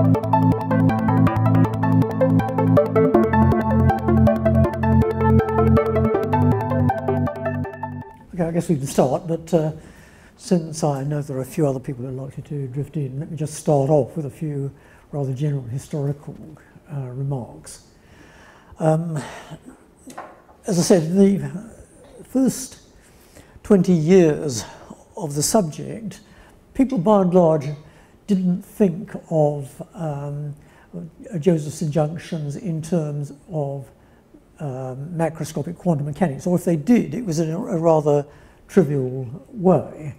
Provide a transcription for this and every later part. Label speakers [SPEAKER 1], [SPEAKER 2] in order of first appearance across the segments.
[SPEAKER 1] Okay, I guess we can start, but since I know there are a few other people who are likely to drift in, let me just start off with a few rather general historical remarks. As I said, the first 20 years of the subject, people by and large didn't think of Joseph's injunctions in terms of macroscopic quantum mechanics, or if they did, it was in a rather trivial way.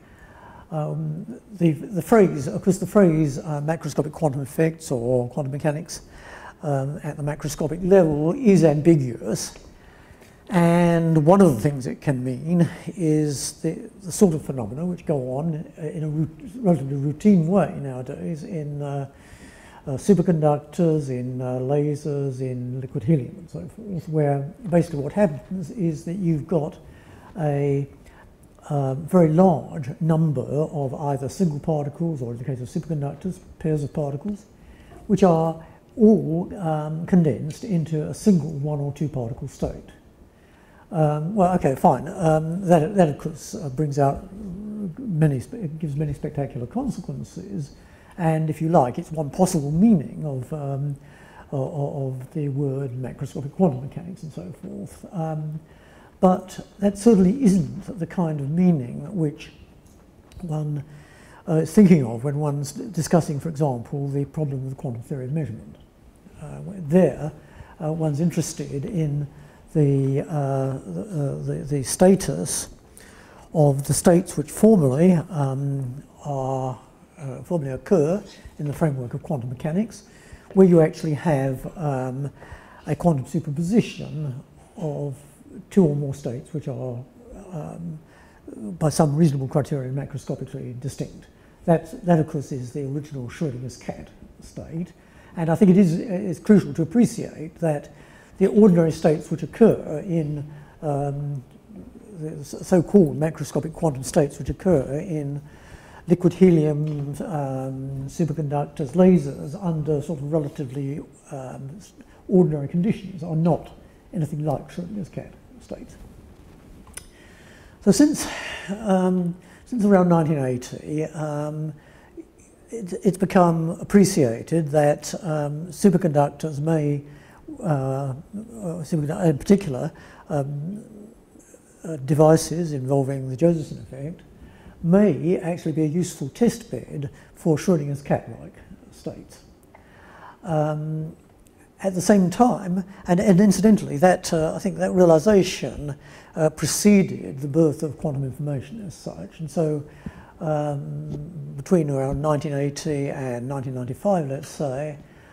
[SPEAKER 1] The phrase, of course, the phrase macroscopic quantum effects or quantum mechanics at the macroscopic level is ambiguous, and one of the things it can mean is the sort of phenomena which go on in a relatively routine way nowadays in superconductors, in lasers, in liquid helium and so forth, where basically what happens is that you've got a very large number of either single particles, or in the case of superconductors, pairs of particles, which are all condensed into a single one or two particle state. Well, okay, fine. That of course brings out gives many spectacular consequences. And if you like, it's one possible meaning of the word macroscopic quantum mechanics and so forth. But that certainly isn't the kind of meaning which one is thinking of when one's discussing, for example, the problem of the quantum theory of measurement. There, one's interested in the status of the states which formally occur in the framework of quantum mechanics, where you actually have a quantum superposition of two or more states which are, by some reasonable criterion, macroscopically distinct. That of course, is the original Schrödinger's cat state. And I think it is crucial to appreciate that the ordinary states which occur in the so-called macroscopic quantum states which occur in liquid helium, superconductors, lasers, under sort of relatively ordinary conditions are not anything like Schrödinger's cat states. So since around 1980, it's become appreciated that superconductors may, in particular, devices involving the Josephson effect, may actually be a useful test bed for Schrödinger's cat-like states. At the same time, and incidentally, that I think that realization preceded the birth of quantum information as such, and so between around 1980 and 1995, let's say,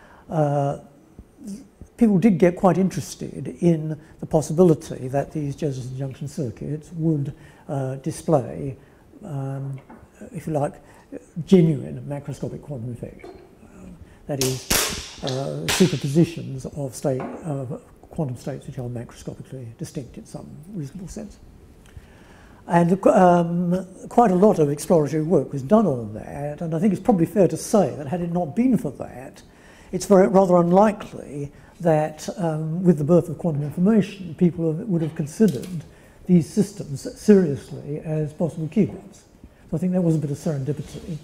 [SPEAKER 1] people did get quite interested in the possibility that these Josephson junction circuits would display, if you like, genuine macroscopic quantum effects. That is, superpositions of quantum states which are macroscopically distinct in some reasonable sense. And quite a lot of exploratory work was done on that, and I think it's probably fair to say that had it not been for that, it's rather unlikely that with the birth of quantum information, people would have considered these systems seriously as possible qubits. So I think that was a bit of serendipity.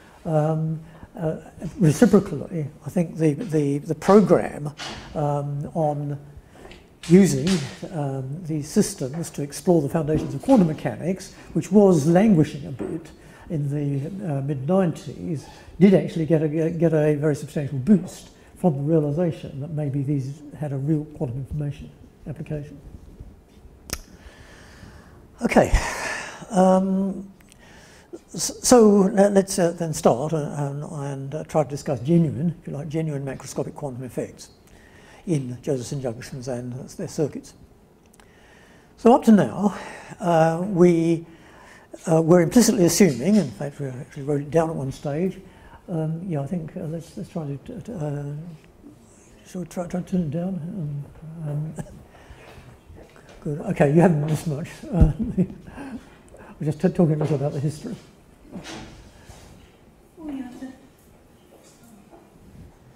[SPEAKER 1] Reciprocally, I think the program on using these systems to explore the foundations of quantum mechanics, which was languishing a bit in the mid-90s, did actually get a very substantial boost from the realization that maybe these had a real quantum information application. Okay. So let's then start and try to discuss genuine, if you like, genuine macroscopic quantum effects in Josephson junctions and their circuits. So up to now, we were implicitly assuming, in fact we actually wrote it down at one stage, yeah, I think let's try to, shall we try to turn it down? Good, okay, you haven't missed much. We're just talking a little about the history.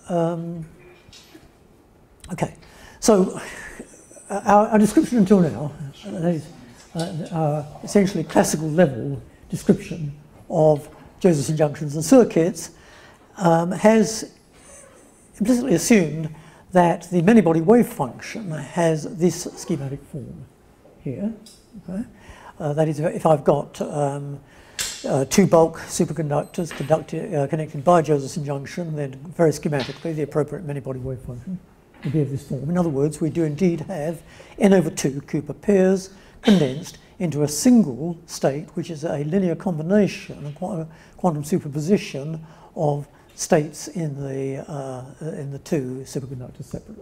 [SPEAKER 1] Okay, so our description until now, that is essentially classical level description of Josephson junctions and circuits, has implicitly assumed that the many-body wave function has this schematic form here. Okay? That is, if I've got two bulk superconductors connected by a Josephson junction, then very schematically the appropriate many-body wave function will be of this form. In other words, we do indeed have n/2 Cooper pairs condensed into a single state, which is a linear combination, a quantum superposition of states in the two superconductors separately.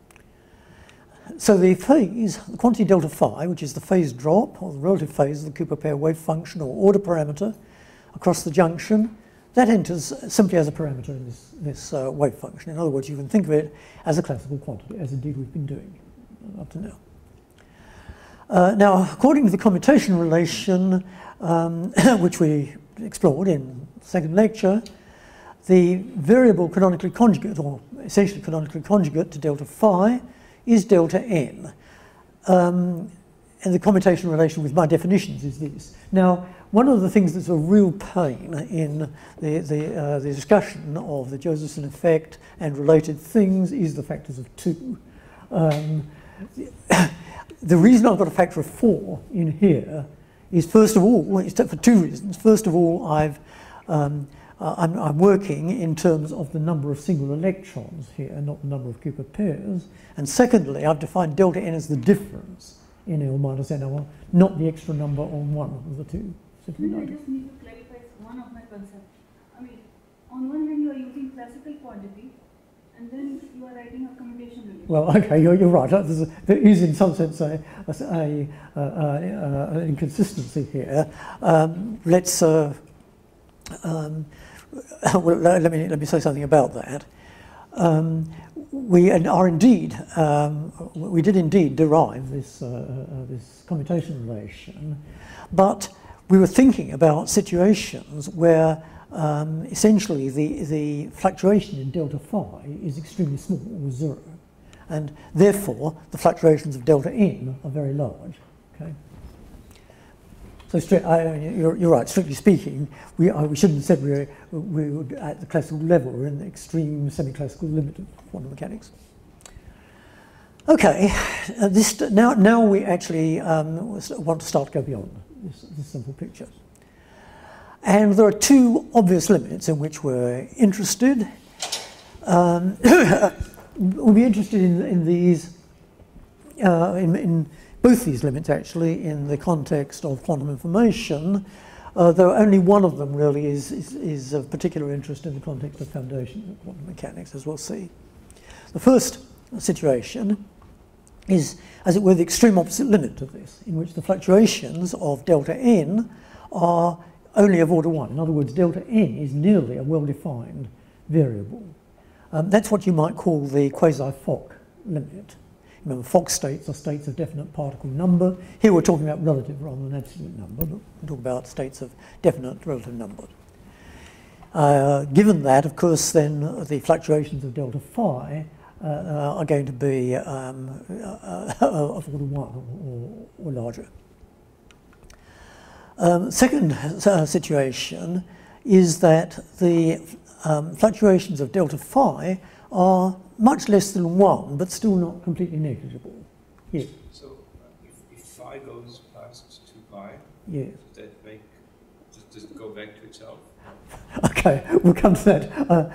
[SPEAKER 1] So the phase, the quantity delta phi, which is the phase drop, or the relative phase of the Cooper pair wave function or order parameter across the junction, that enters simply as a parameter in this wave function. In other words, you can think of it as a classical quantity, as indeed we've been doing up to now. Now, according to the commutation relation, which we explored in the second lecture, the variable canonically conjugate, or essentially canonically conjugate to delta phi, is delta n. And the commutation relation with my definitions is this. Now, one of the things that's a real pain in the discussion of the Josephson effect and related things is the factors of 2. The reason I've got a factor of 4 in here is, first of all, for two reasons. First of all, I'm working in terms of the number of single electrons here, not the number of Cooper pairs. And secondly, I've defined delta n as the difference in L minus NL, not the extra number on one of the two.
[SPEAKER 2] I just need to clarify one of my concepts. I mean, on one hand, you are using classical quantity, and then you are writing a commutation relation.
[SPEAKER 1] Well, okay, you're right. There is, in some sense, an inconsistency here. Well, let me say something about that. We did indeed derive this commutation relation, but we were thinking about situations where essentially the fluctuation in delta phi is extremely small, or 0, and therefore the fluctuations of delta n are very large. Okay. So you're right. Strictly speaking, we shouldn't have said we were at the classical level. We're in the extreme semi-classical limit of quantum mechanics. Okay, now we actually want to start to go beyond this simple picture. And there are two obvious limits in which we're interested. We'll be interested in these, in both these limits actually, in the context of quantum information, though only one of them really is of particular interest in the context of foundations of quantum mechanics, as we'll see. The first situation is, as it were, the extreme opposite limit of this, in which the fluctuations of delta n are only of order 1. In other words, delta n is nearly a well-defined variable. That's what you might call the quasi-Fock limit. Remember, Fock states are states of definite particle number. Here we're talking about relative rather than absolute number, but we talk about states of definite relative number. Given that, of course, then the fluctuations of delta phi are going to be of order 1 or larger. Second situation is that the fluctuations of delta phi are much less than 1, but still not completely negligible. Yes.
[SPEAKER 3] So if phi goes past 2 pi,
[SPEAKER 1] yes,
[SPEAKER 3] does that make, does it go back to itself?
[SPEAKER 1] Okay, we'll come to that.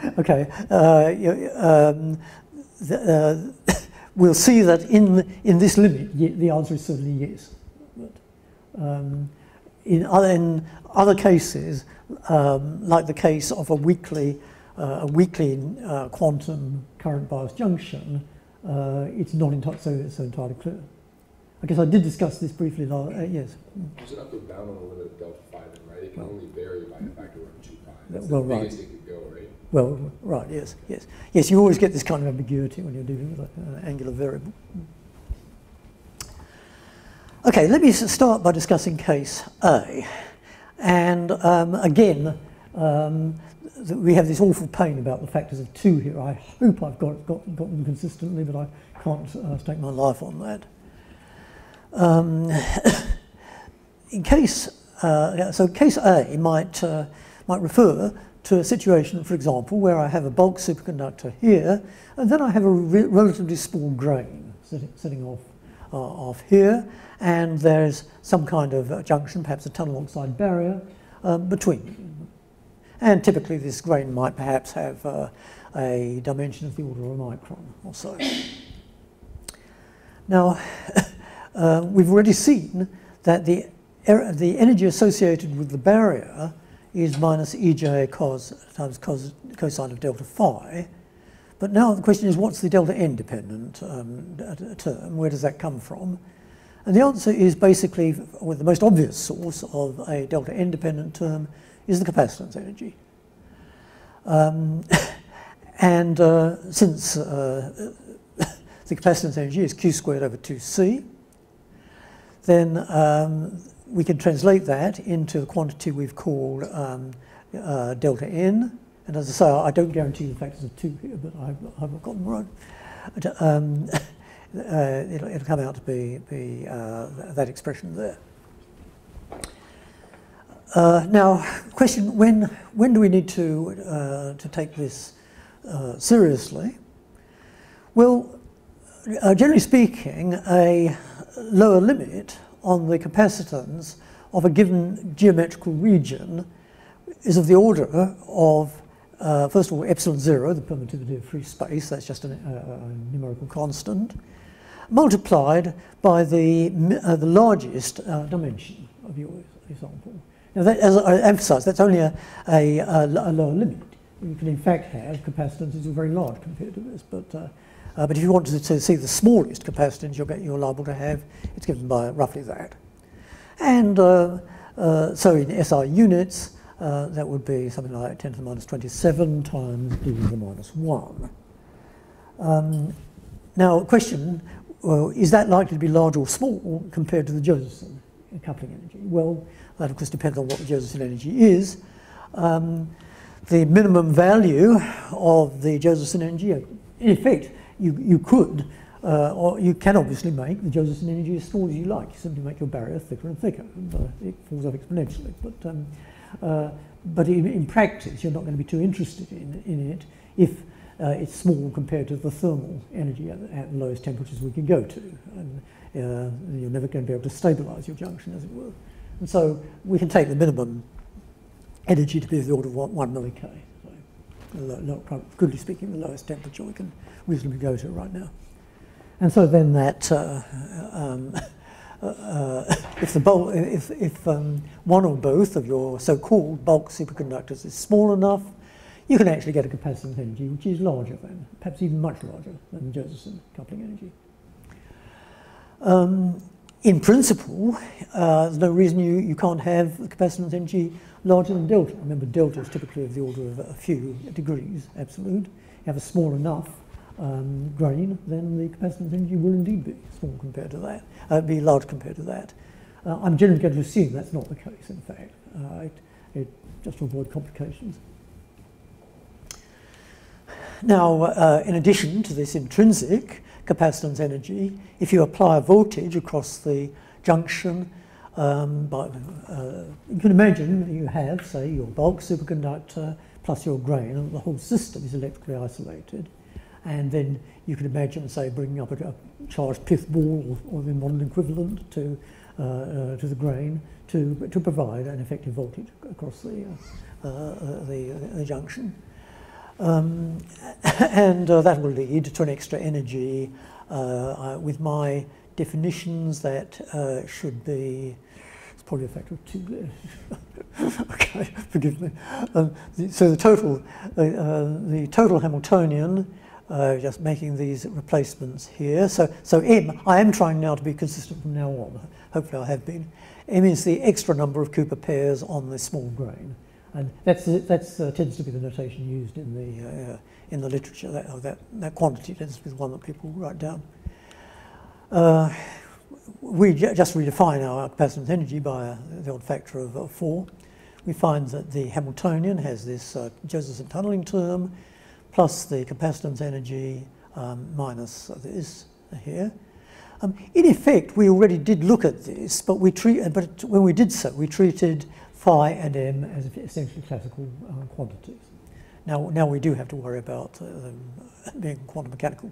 [SPEAKER 1] We'll see that in this limit, the answer is certainly yes. But, in other cases, like the case of a weakly quantum current bias junction, it's not so entirely clear. I guess I did discuss this briefly. Yes.
[SPEAKER 4] There's an upper bound on the limit of delta phi, then, right? It can only vary by a factor of 2 pi. That's the biggest it could go, right?
[SPEAKER 1] Well, right. Yes. Yes. Yes. You always get this kind of ambiguity when you're dealing with an angular variable. Okay. Let me start by discussing case A, and again, we have this awful pain about the factors of 2 here. I hope I've got them consistently, but I can't stake my life on that. In case, so case A might refer to a situation, for example, where I have a bulk superconductor here, and then I have a relatively small grain sitting off here, and there's some kind of junction, perhaps a tunnel oxide barrier, between them. And typically this grain might perhaps have a dimension of the order of a micron or so. Now, we've already seen that the energy associated with the barrier is minus Ej times cosine of delta phi. But now the question is, what's the delta n dependent term? Where does that come from? And the answer is basically, well, the most obvious source of a delta n dependent term is the capacitance energy. Since the capacitance energy is q squared over 2c, then we can translate that into the quantity we've called delta n. And as I say, I don't guarantee the factors of 2 here, but I've got them right. It'll come out to be that expression there. Now, question: when do we need to take this seriously? Well, generally speaking, a lower limit on the capacitance of a given geometrical region is of the order of, first of all, epsilon 0, the permittivity of free space, that's just a numerical constant, multiplied by the largest dimension of your example. Now, that, as I emphasised, that's only a lower limit. You can in fact have capacitances that are very large compared to this, but if you want to see the smallest capacitance you're liable to have, it's given by roughly that. And so in SI units, that would be something like 10 to the minus 27 times d to the minus 1. Now, question, is that likely to be large or small compared to the Josephson coupling energy? Well, that of course depends on what the Josephson energy is. The minimum value of the Josephson energy, in effect, you could, or you can obviously make the Josephson energy as small as you like. You simply make your barrier thicker and thicker, and it falls off exponentially. But in practice, you're not going to be too interested in it if it's small compared to the thermal energy at the lowest temperatures we can go to. And you're never going to be able to stabilise your junction, as it were. And so we can take the minimum energy to be of the order of 1 milli-K. So, crudely speaking, the lowest temperature we can reasonably go to right now. And so then that, if one or both of your so-called bulk superconductors is small enough, you can actually get a capacitance energy which is larger than, perhaps even much larger than the Josephson coupling energy. In principle, there's no reason you can't have the capacitance energy larger than delta. Remember, delta is typically of the order of a few degrees absolute. You have a small enough grain, then the capacitance energy will indeed be small compared to that, be large compared to that. I'm generally going to assume that's not the case, in fact, just to avoid complications. Now, in addition to this intrinsic capacitance energy, if you apply a voltage across the junction, you can imagine you have, say, your bulk superconductor plus your grain, and the whole system is electrically isolated. And then you can imagine, say, bringing up a charged pith ball or the modern equivalent to the grain to provide an effective voltage across the junction. And that will lead to an extra energy. With my definitions, that should be, it's probably a factor of 2 there. Okay, forgive me. So the total Hamiltonian, just making these replacements here. So M, I am trying now to be consistent from now on. Hopefully I have been. M is the extra number of Cooper pairs on the small grain. And that's tends to be the notation used in the literature. That quantity tends to be the one that people write down. We just redefine our capacitance energy by the odd factor of 4. we find that the Hamiltonian has this Josephson tunneling term, plus the capacitance energy minus this here. In effect, we already did look at this, but when we did so, we treated phi and m as essentially classical quantities. Now we do have to worry about being quantum mechanical.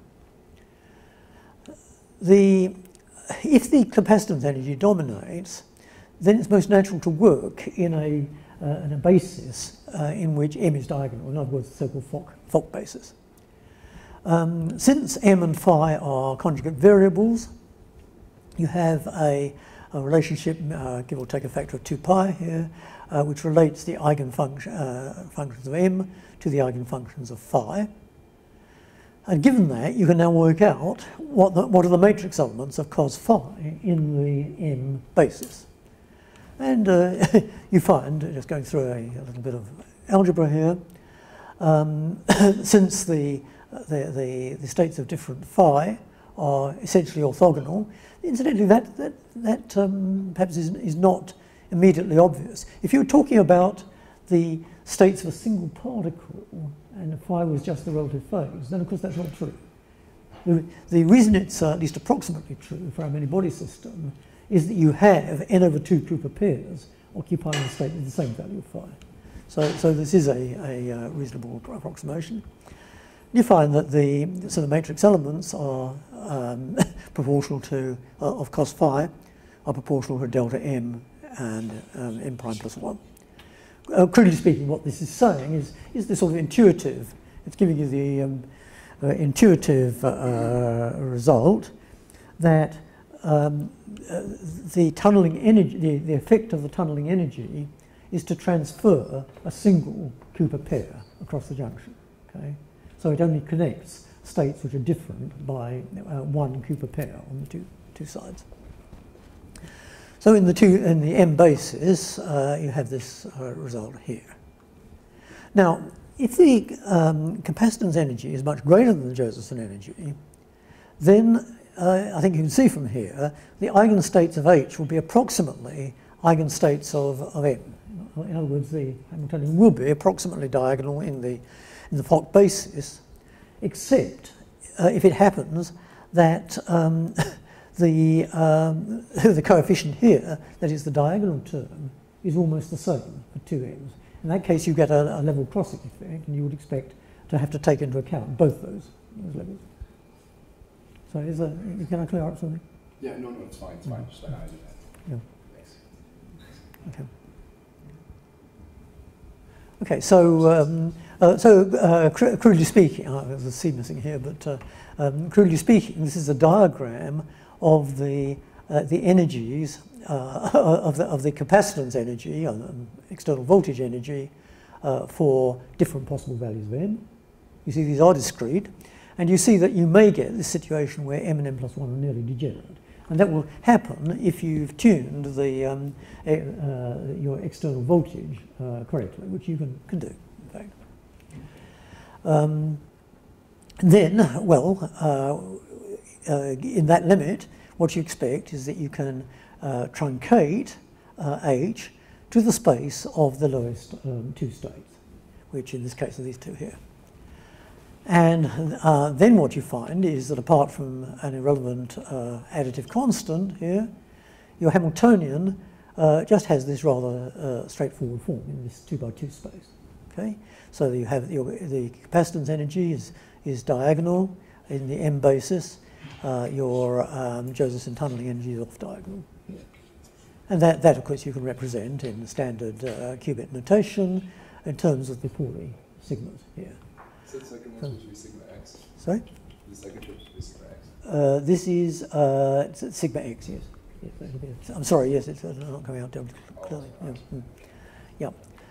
[SPEAKER 1] If the capacitance energy dominates, then it's most natural to work in a basis in which m is diagonal, in other words, the so-called Fock basis. Since m and phi are conjugate variables, you have a relationship, give or take a factor of 2 pi here, which relates the eigenfunctions of m to the eigenfunctions of phi. And given that, you can now work out what are the matrix elements of cos phi in the m basis. And you find, just going through a little bit of algebra here, since the states of different phi are essentially orthogonal, incidentally, that perhaps is not immediately obvious. If you're talking about the states of a single particle and phi was just the relative phase, then of course that's not true. The reason it's at least approximately true for our many-body system is that you have n over 2 Cooper pairs occupying a state with the same value of phi. So this is a reasonable approximation. You find that the matrix elements are proportional to, of cos phi, are proportional to delta m and m prime plus 1. Crudely speaking, what this is saying is this sort of intuitive, it's giving you the intuitive result that the tunneling energy, the effect of the tunneling energy is to transfer a single Cooper pair across the junction. Okay? So it only connects states which are different by one Cooper pair on the two sides. So in the m basis, you have this result here. Now, if the capacitance energy is much greater than the Josephson energy, then I think you can see from here the eigenstates of H will be approximately eigenstates of M. In other words, the Hamiltonian will be approximately diagonal in the Fock basis, except if it happens that the coefficient here, that is the diagonal term, is almost the same for two m's. In that case, you get a level crossing effect, and you would expect to have to take into account both those levels. So can I clear up something?
[SPEAKER 4] Yeah, no, it's fine, just like I do that.
[SPEAKER 1] Yeah.
[SPEAKER 4] Thanks.
[SPEAKER 1] Okay. Okay, so crudely speaking, there's a C missing here, but crudely speaking, this is a diagram of the energies of the capacitance energy, external voltage energy, for different possible values of n. You see these are discrete, and you see that you may get this situation where m and n plus 1 are nearly degenerate. And that will happen if you've tuned your external voltage correctly, which you can do, in fact. Then, well, in that limit, what you expect is that you can truncate H to the space of the lowest two states, which in this case are these two here. And then what you find is that apart from an irrelevant additive constant here, your Hamiltonian just has this rather straightforward form in this 2x2 space. Okay, so you have the capacitance energy is diagonal in the m basis. Your Josephson tunneling energy is off diagonal here. And that of course you can represent in standard qubit notation in terms of the Pauli sigmas here.
[SPEAKER 4] So the second one should be sigma x.
[SPEAKER 1] Sorry?
[SPEAKER 4] The second one should be sigma x.
[SPEAKER 1] This is sigma x, yes. I'm sorry, yes, it's not coming out clearly. Yeah.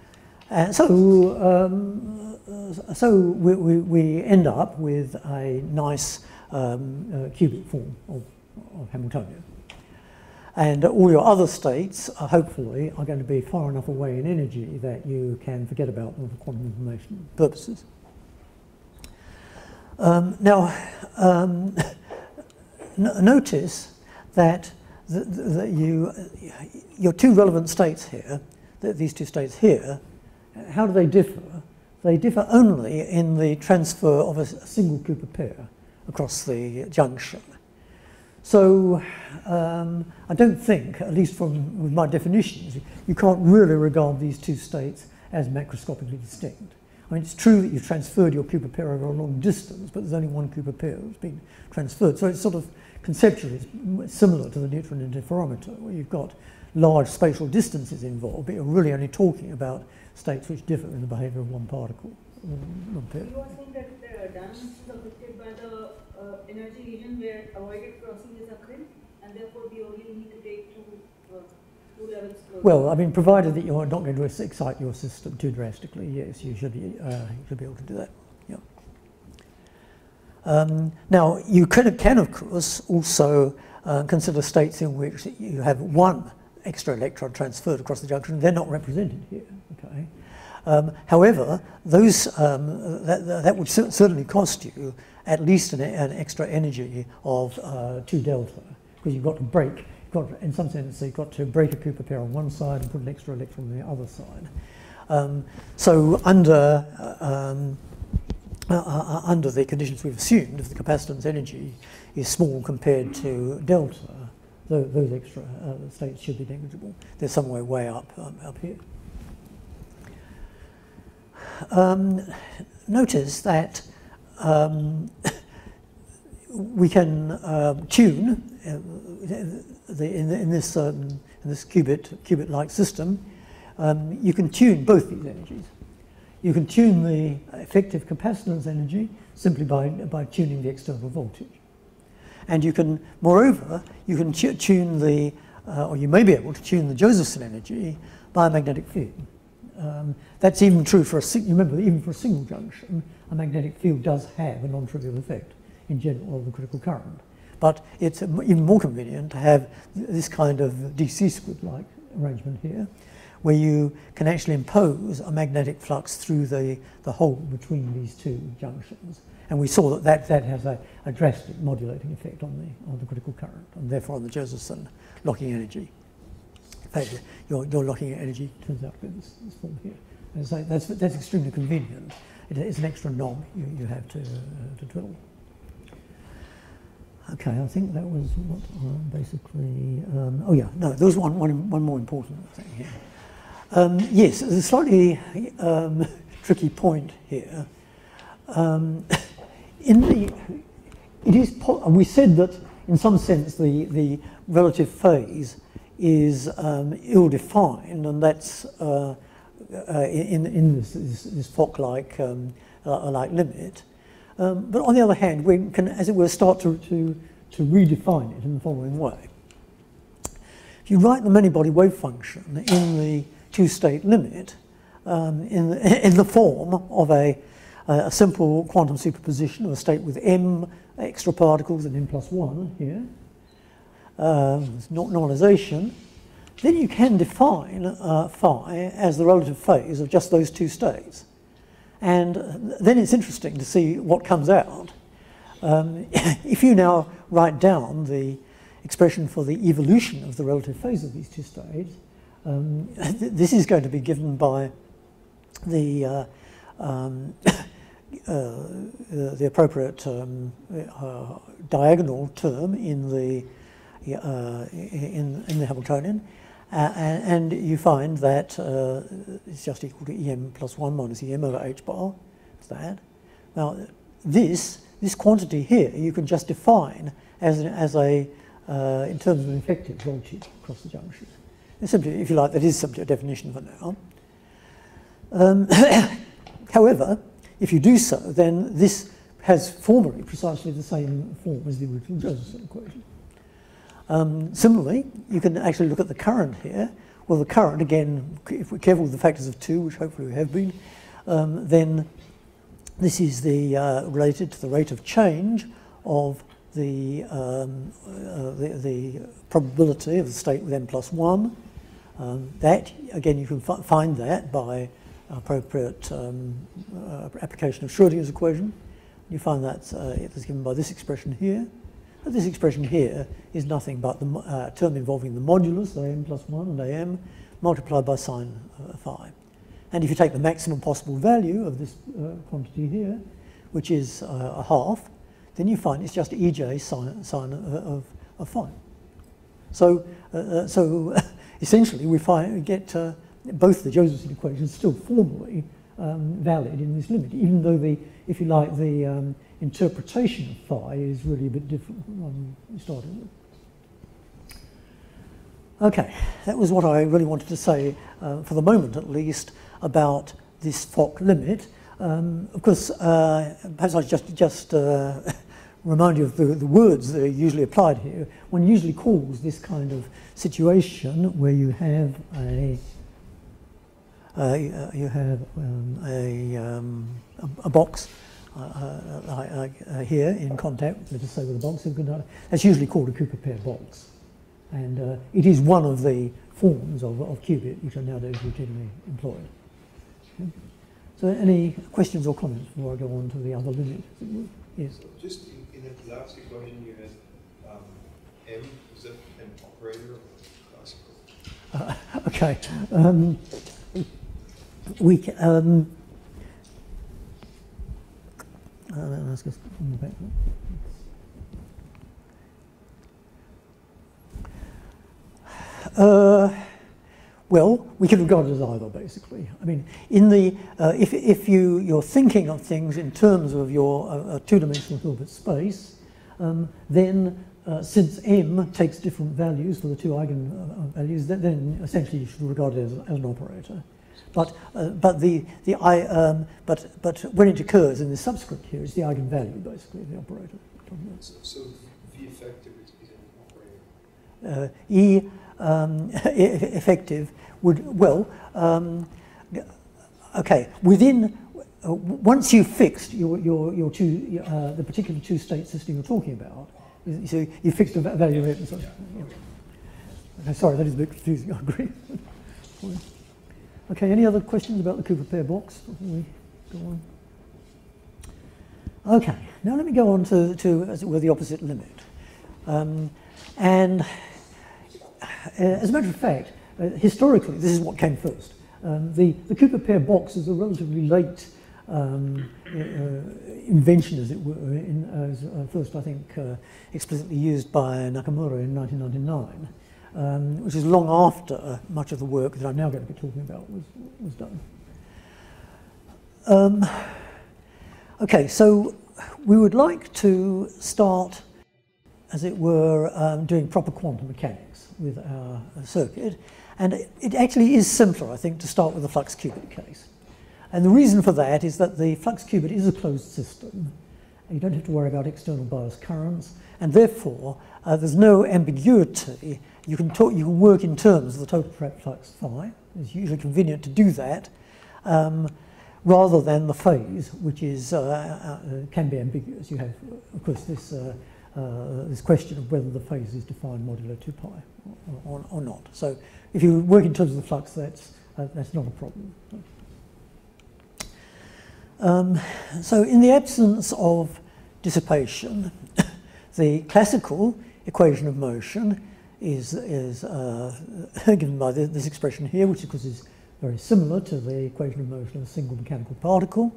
[SPEAKER 1] So we end up with a nice qubit form of Hamiltonian. And all your other states, hopefully, are going to be far enough away in energy that you can forget about them for quantum information purposes. Now, notice that your two relevant states here, these two states here, how do they differ? They differ only in the transfer of a single Cooper pair across the junction. So I don't think, at least with my definitions, you can't really regard these two states as macroscopically distinct. I mean, it's true that you've transferred your Cooper pair over a long distance, but there's only one Cooper pair that's been transferred. So it's sort of conceptually similar to the neutron interferometer, where you've got large spatial distances involved, but you're really only talking about states which differ in the behavior of one particle. One pair.
[SPEAKER 2] You are saying that the dimensions are affected by the energy region where avoided crossing is occurring, and therefore we only need to take two levels closer.
[SPEAKER 1] Well, I mean, provided that you're not going to excite your system too drastically, yes, you should be able to do that. Yeah. Now, you can of course also consider states in which you have one extra electron transferred across the junction. They're not represented here. Okay. However, those that would certainly cost you at least an extra energy of 2 delta, because you've got to break. In some sense, you've got to break a Cooper pair on one side and put an extra electron on the other side. So under the conditions we've assumed, if the capacitance energy is small compared to delta, those extra states should be negligible. They're somewhere way up here. Notice that we can tune in this qubit-like system. You can tune both these energies. You can tune the effective capacitance energy simply by tuning the external voltage. And you can, moreover, you can tune the, or you may be able to tune the Josephson energy by a magnetic field. That's even true for remember, even for a single junction, a magnetic field does have a non-trivial effect in general of the critical current. But it's even more convenient to have this kind of DC squid-like arrangement here, where you can actually impose a magnetic flux through the hole between these two junctions. And we saw that has a drastic modulating effect on the critical current, and therefore on the Josephson locking energy. In fact, your locking energy turns out to be this form here. And so that's extremely convenient. It's an extra knob you have to twiddle. Okay, I think that was what basically. Oh yeah, no, there was one more important thing here. Yes, there's a slightly tricky point here. We said that in some sense the relative phase is ill-defined, and that's in this Fock-like limit. But on the other hand, we can, as it were, start to redefine it in the following way. If you write the many-body wave function in the two-state limit in the form of a simple quantum superposition of a state with m extra particles and n plus 1 here, normalization, then you can define phi as the relative phase of just those two states. And then it's interesting to see what comes out. If you now write down the expression for the evolution of the relative phase of these two states, this is going to be given by the appropriate diagonal term in the Hamiltonian, and you find that it's just equal to em plus 1 minus em over h bar. It's that. Now, this quantity here you can just define as in terms of an effective voltage across the junction. Simply, if you like, that is simply a definition for now. However, if you do so, then this has formally precisely the same form as the original Josephson equation. Similarly, you can actually look at the current here. Well, the current, again, if we're careful with the factors of 2, which hopefully we have been, then this is related to the rate of change of the probability of the state with n plus 1. That, again, you can find that by appropriate application of Schrödinger's equation. You find that it is given by this expression here. And this expression here is nothing but the term involving the modulus, the am plus 1 and am, multiplied by sine phi. And if you take the maximum possible value of this quantity here, which is a half, then you find it's just Ej sine of phi. So, essentially we get both the Josephson equations still formally valid in this limit, even though if you like, the interpretation of phi is really a bit different from the one we started with. Okay, that was what I really wanted to say, for the moment at least, about this Fock limit. Of course, perhaps I just remind you of the words that are usually applied here. One usually calls this kind of situation where you have a box here in contact, let us say with a box of superconductor. That's usually called a Cooper pair box. And it is one of the forms of qubit which are nowadays routinely employed. Okay. So any questions or comments before I go on to the other limit? Yes?
[SPEAKER 3] So just in that last equation you had m, is that an operator or classical?
[SPEAKER 1] Okay. We can, let's just come back. Well, we can regard it as either, basically. I mean, in the if you're thinking of things in terms of your two-dimensional Hilbert space, then since m takes different values for the two eigenvalues, then essentially you should regard it as an operator. But when it occurs in the subscript here, it's the eigenvalue, basically, the operator.
[SPEAKER 3] So V effective is an operator.
[SPEAKER 1] Effective would, well, okay, within, once you've fixed your two, the particular two-state system you're talking about, so you fixed a value of it and so on. Okay, sorry, that is a bit confusing, I agree. Okay, any other questions about the Cooper pair box before we go on? Okay, now let me go on to as it were, the opposite limit. And as a matter of fact, historically, this is what came first. The Cooper pair box is a relatively late invention, as it were, first, I think, explicitly used by Nakamura in 1999, which is long after much of the work that I'm now going to be talking about was done. Okay, so we would like to start, as it were, doing proper quantum mechanics with our circuit. And it actually is simpler, I think, to start with the flux qubit case. And the reason for that is that the flux qubit is a closed system. You don't have to worry about external bias currents, and therefore there's no ambiguity. You can work in terms of the total prep flux phi. It's usually convenient to do that, rather than the phase, which is can be ambiguous. You have, of course, this question of whether the phase is defined modulo 2 pi or not. So if you work in terms of the flux, that's not a problem. So in the absence of dissipation, the classical equation of motion is given by this expression here, which of course is very similar to the equation of motion of a single mechanical particle,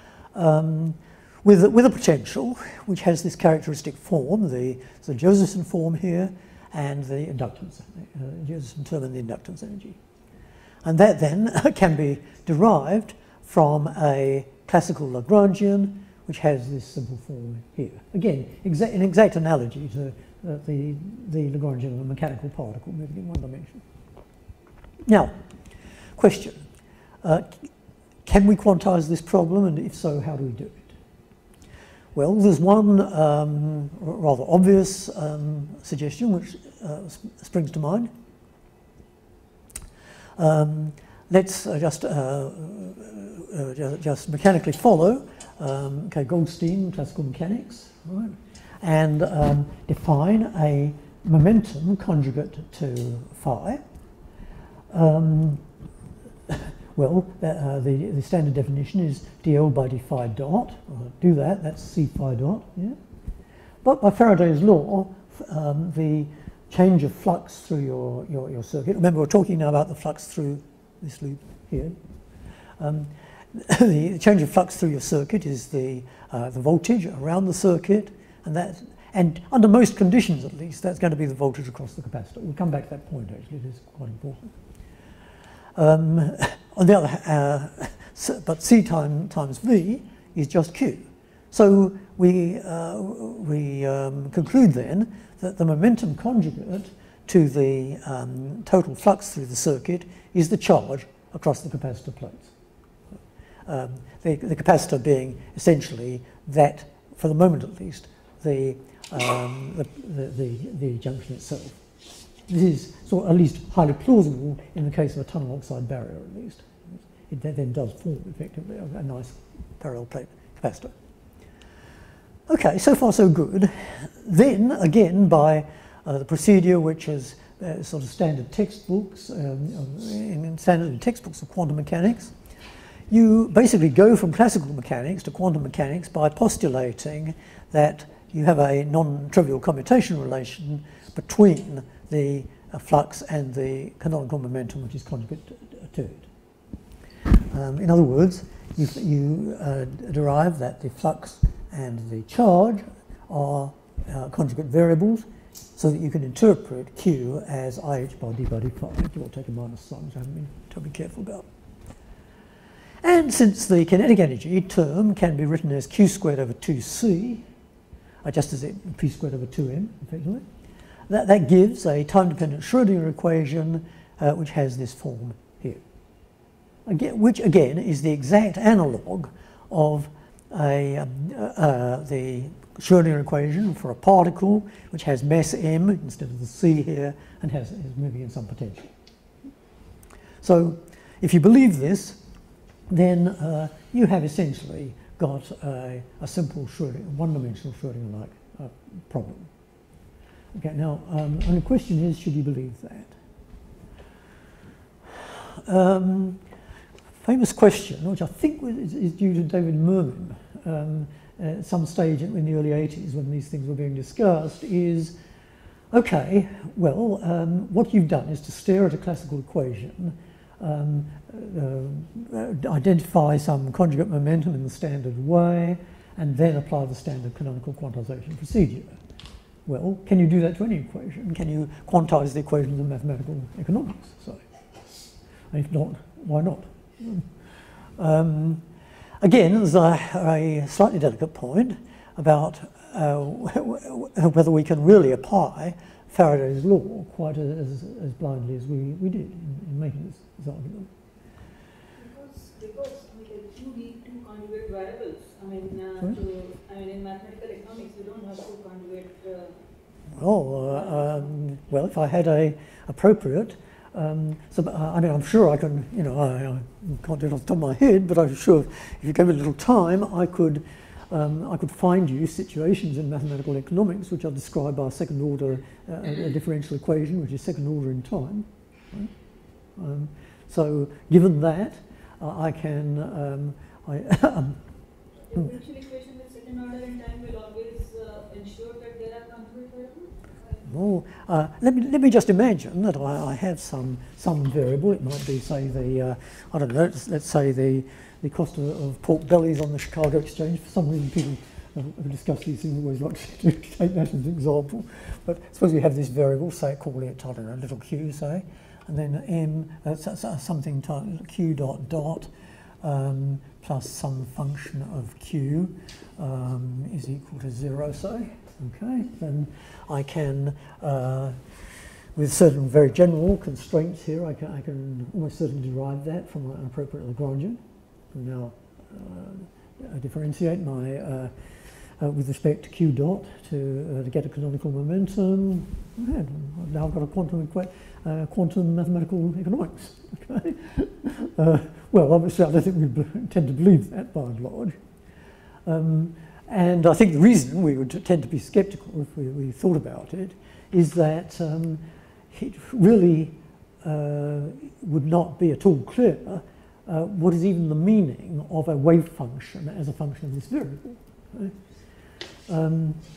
[SPEAKER 1] with a potential which has this characteristic form, the Josephson form here, and the inductance, Josephson term and the inductance energy. And that then can be derived from a classical Lagrangian, which has this simple form here. Again, an exact analogy to the Lagrangian of a mechanical particle moving in one dimension. Now, question. Can we quantize this problem, and if so, how do we do it? Well, there's one rather obvious suggestion which springs to mind. Let's just mechanically follow Goldstein, classical mechanics, right? And define a momentum conjugate to phi. Well, the standard definition is dl by d phi dot. I'll do that, that's c phi dot, yeah? But by Faraday's law, the change of flux through your circuit. Remember, we're talking now about the flux through this loop here. The change of flux through your circuit is the voltage around the circuit, and under most conditions at least, that's going to be the voltage across the capacitor. We'll come back to that point actually, it is quite important. On the other hand, but C times V is just Q. So we conclude then that the momentum conjugate to the total flux through the circuit is the charge across the capacitor plates. The capacitor being essentially that, for the moment at least, the junction itself. This is sort of at least highly plausible in the case of a tunnel oxide barrier at least. It then does form effectively a nice parallel plate capacitor. Okay, so far so good. Then again, by the procedure which is sort of standard textbooks, in standard textbooks of quantum mechanics, you basically go from classical mechanics to quantum mechanics by postulating that you have a non-trivial commutation relation between the flux and the canonical momentum which is conjugate to it. In other words, you derive that the flux and the charge are conjugate variables, so that you can interpret Q as IH by D by D5. You'll take a minus sign, which I haven't been terribly careful about. And since the kinetic energy term can be written as Q squared over 2C, just as P squared over 2M, effectively, that gives a time-dependent Schrödinger equation which has this form here. Which again is the exact analogue of the Schrödinger equation for a particle which has mass m instead of the c here and is moving in some potential. So if you believe this, then you have essentially got a simple Schrödinger, one-dimensional Schrödinger-like problem. Okay, now and the question is, should you believe that? Famous question, which I think is due to David Mermin at some stage in the early 80s when these things were being discussed, is, okay, well, what you've done is to stare at a classical equation, identify some conjugate momentum in the standard way, and then apply the standard canonical quantization procedure. Well, can you do that to any equation? Can you quantize the equations of mathematical economics, say? And if not, why not? Again, there's a slightly delicate point about whether we can really apply Faraday's law quite as blindly as we did in making this argument.
[SPEAKER 2] Because you need two conjugate variables. I mean, in mathematical economics, you don't have two conjugate.
[SPEAKER 1] Well, if I had a appropriate. I mean, I'm sure I can, I can't do it off the top of my head, but I'm sure if you gave me a little time, I could find you situations in mathematical economics which are described by a second order, a differential equation, which is second order in time. Right? So given that, I can...
[SPEAKER 2] the differential equation with second order in time will always ensure that there are conjugate variables?
[SPEAKER 1] Well, let me just imagine that I have some variable. It might be, say, the I don't know. Let's say the cost of pork bellies on the Chicago Exchange. For some reason, people have discussed these things. Always like to take that as an example. But suppose we have this variable, say, calling it, I don't know, little q, say, and then m something q dot dot plus some function of q is equal to 0, say. Okay, then I can, with certain very general constraints here, I can almost certainly derive that from an appropriate Lagrangian. And now differentiate my with respect to q dot to get a canonical momentum. And now I've got a quantum mathematical economics. Okay. Well, obviously, I don't think we tend to believe that by and large. And I think the reason we would tend to be sceptical if we thought about it is that it really would not be at all clear what is even the meaning of a wave function as a function of this variable.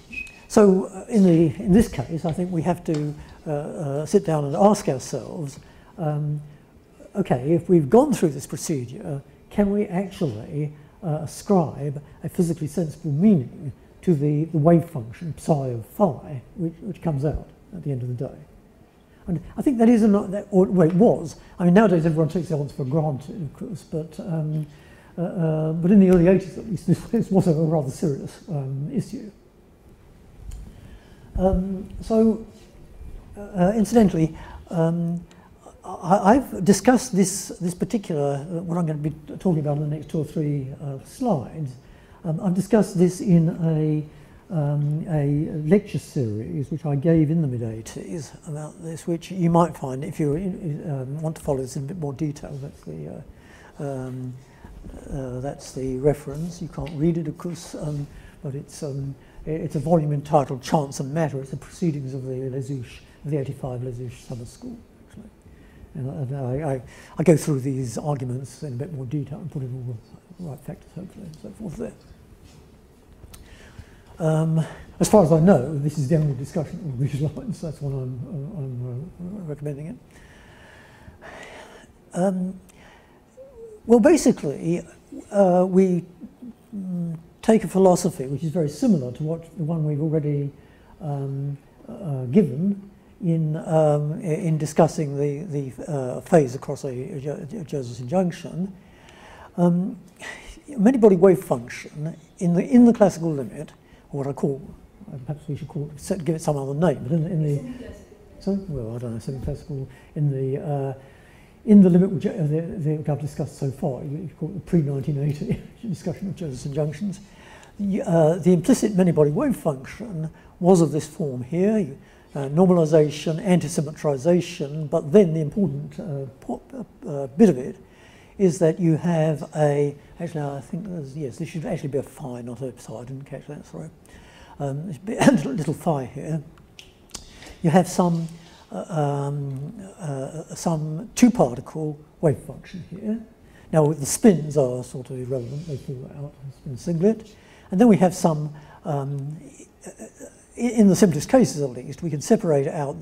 [SPEAKER 1] So in this case, I think we have to sit down and ask ourselves, okay, if we've gone through this procedure, can we actually ascribe a physically sensible meaning to the wave function psi of phi, which comes out at the end of the day? And I think that is well, it was. I mean, nowadays everyone takes elements for granted, of course, but in the early 80s, at least, this was a rather serious issue. Incidentally, I've discussed this particular, what I'm going to be talking about in the next 2 or 3 slides. I've discussed this in a lecture series which I gave in the mid-80s about this, which you might find if you want to follow this in a bit more detail. That's the reference. You can't read it, of course, but it's a volume entitled Chance and Matter. It's the proceedings of the the 85 Lesuche Summer School. Actually. And I go through these arguments in a bit more detail and put in all the right factors, hopefully, and so forth there. As far as I know, this is the only discussion of these lines. That's what I'm recommending it. Well, basically, we take a philosophy which is very similar to the one we've already given in discussing the phase across a Josephson junction. Many-body wave function in the classical limit, or what I call, perhaps we should call it, give it some other name, but in the sorry, well, I don't know, semi-classical in the limit which I've discussed so far. You call it the pre-1980 discussion of Josephson junctions. The implicit many-body wave function was of this form here. Normalization, anti-symmetrization, but then the important bit of it is that you have actually I think yes, this should actually be a phi, not a psi. I didn't catch that, sorry. Little phi here. You have some two-particle wave function here. Now the spins are sort of irrelevant, they fall out, spin singlet. And then we have some, in the simplest cases at least, we can separate out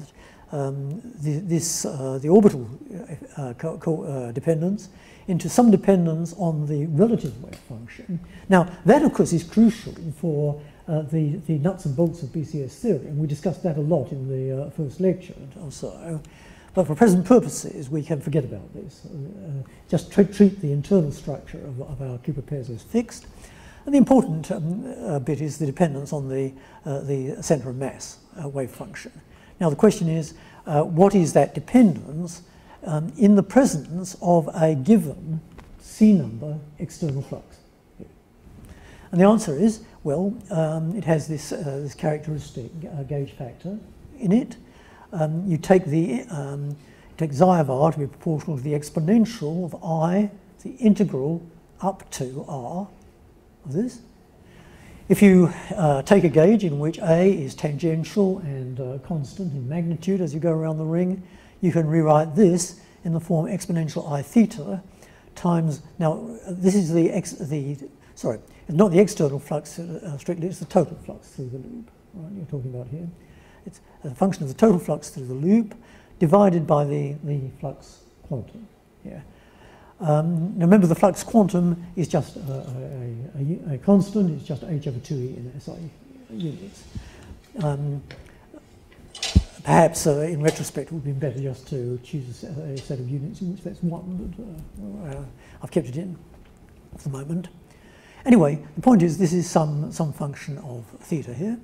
[SPEAKER 1] the orbital dependence into some dependence on the relative wave function. Now that of course is crucial for the nuts and bolts of BCS theory, and we discussed that a lot in the first lecture or so. But for present purposes, we can forget about this. Just treat the internal structure of our Cooper pairs as fixed. And the important bit is the dependence on the centre of mass wave function. Now the question is, what is that dependence in the presence of a given C number external flux? And the answer is, well, it has this characteristic gauge factor in it. You take take xi of r to be proportional to the exponential of I, the integral up to r of this. If you take a gauge in which A is tangential and constant in magnitude as you go around the ring, you can rewrite this in the form exponential I theta times, now this is sorry, it's not the external flux strictly, it's the total flux through the loop, right, you're talking about here. It's a function of the total flux through the loop divided by the flux quantum here. Now remember, the flux quantum is just a constant, it's just h over 2e in SI units. Perhaps in retrospect it would be better just to choose a set of units in which that's 1, but I've kept it in for the moment. Anyway, the point is this is some function of theta here.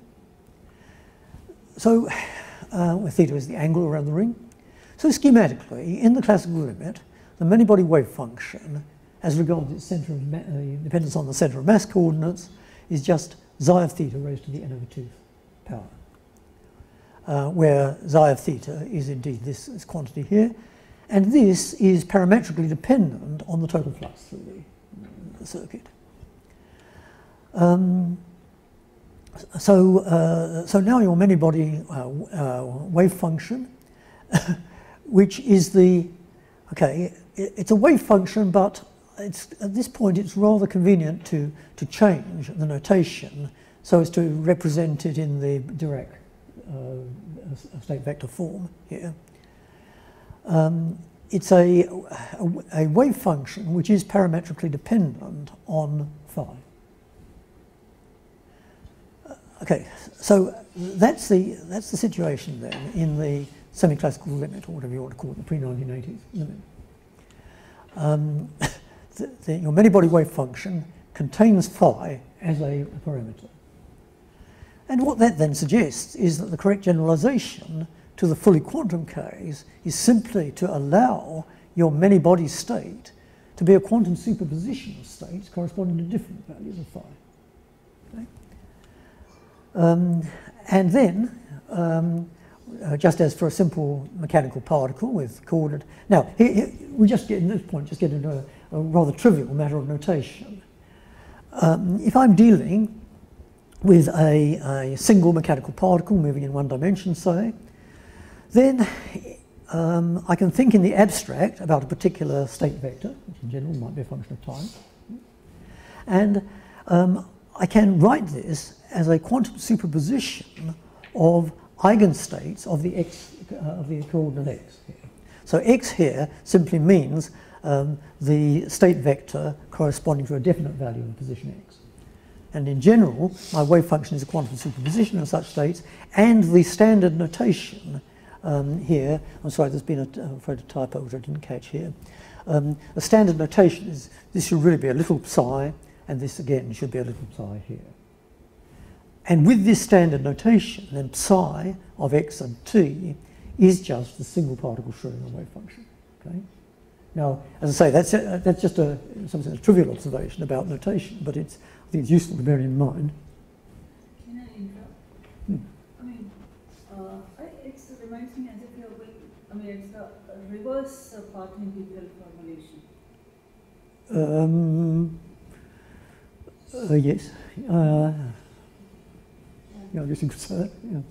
[SPEAKER 1] So, where theta is the angle around the ring. So schematically, in the classical limit, the many-body wave function, as regards its center of dependence on the centre of mass coordinates, is just xi of theta raised to the n over 2th power, where xi of theta is indeed this quantity here, and this is parametrically dependent on the total flux through the circuit. So now your many-body wave function, which is it's a wave function, but at this point it's rather convenient to change the notation so as to represent it in the Dirac state vector form here. It's a wave function which is parametrically dependent on phi. Okay, so that's the situation then in the semi-classical limit, or whatever you want to call it, the pre-1980s limit. Your many-body wave function contains phi as a parameter. And what that then suggests is that the correct generalization to the fully quantum case is simply to allow your many-body state to be a quantum superposition of states corresponding to different values of phi. Okay? And then, just as for a simple mechanical particle with coordinate... Now, here we just get, in this point, just get into a rather trivial matter of notation. If I'm dealing with a single mechanical particle moving in one dimension, say, then I can think in the abstract about a particular state vector, which in general might be a function of time. And I can write this as a quantum superposition of eigenstates of the x of the coordinate x here. So x here simply means the state vector corresponding to a definite value in position x. And in general, my wave function is a quantum superposition of such states, and the standard notation here, I'm sorry, there's been I'm afraid a typo which I didn't catch here. The standard notation is, this should really be a little psi, and this again should be a little psi here. And with this standard notation, then psi of x and t is just the single particle Schrödinger wave function. Okay? Now, as I say, that's just a trivial observation about notation, but I think it's useful to bear in mind.
[SPEAKER 2] Can I interrupt? I mean, it reminds me as if you're going, I mean, it's a reverse path integral formulation.
[SPEAKER 1] Yes. Yeah, I guess you could say that. Yeah.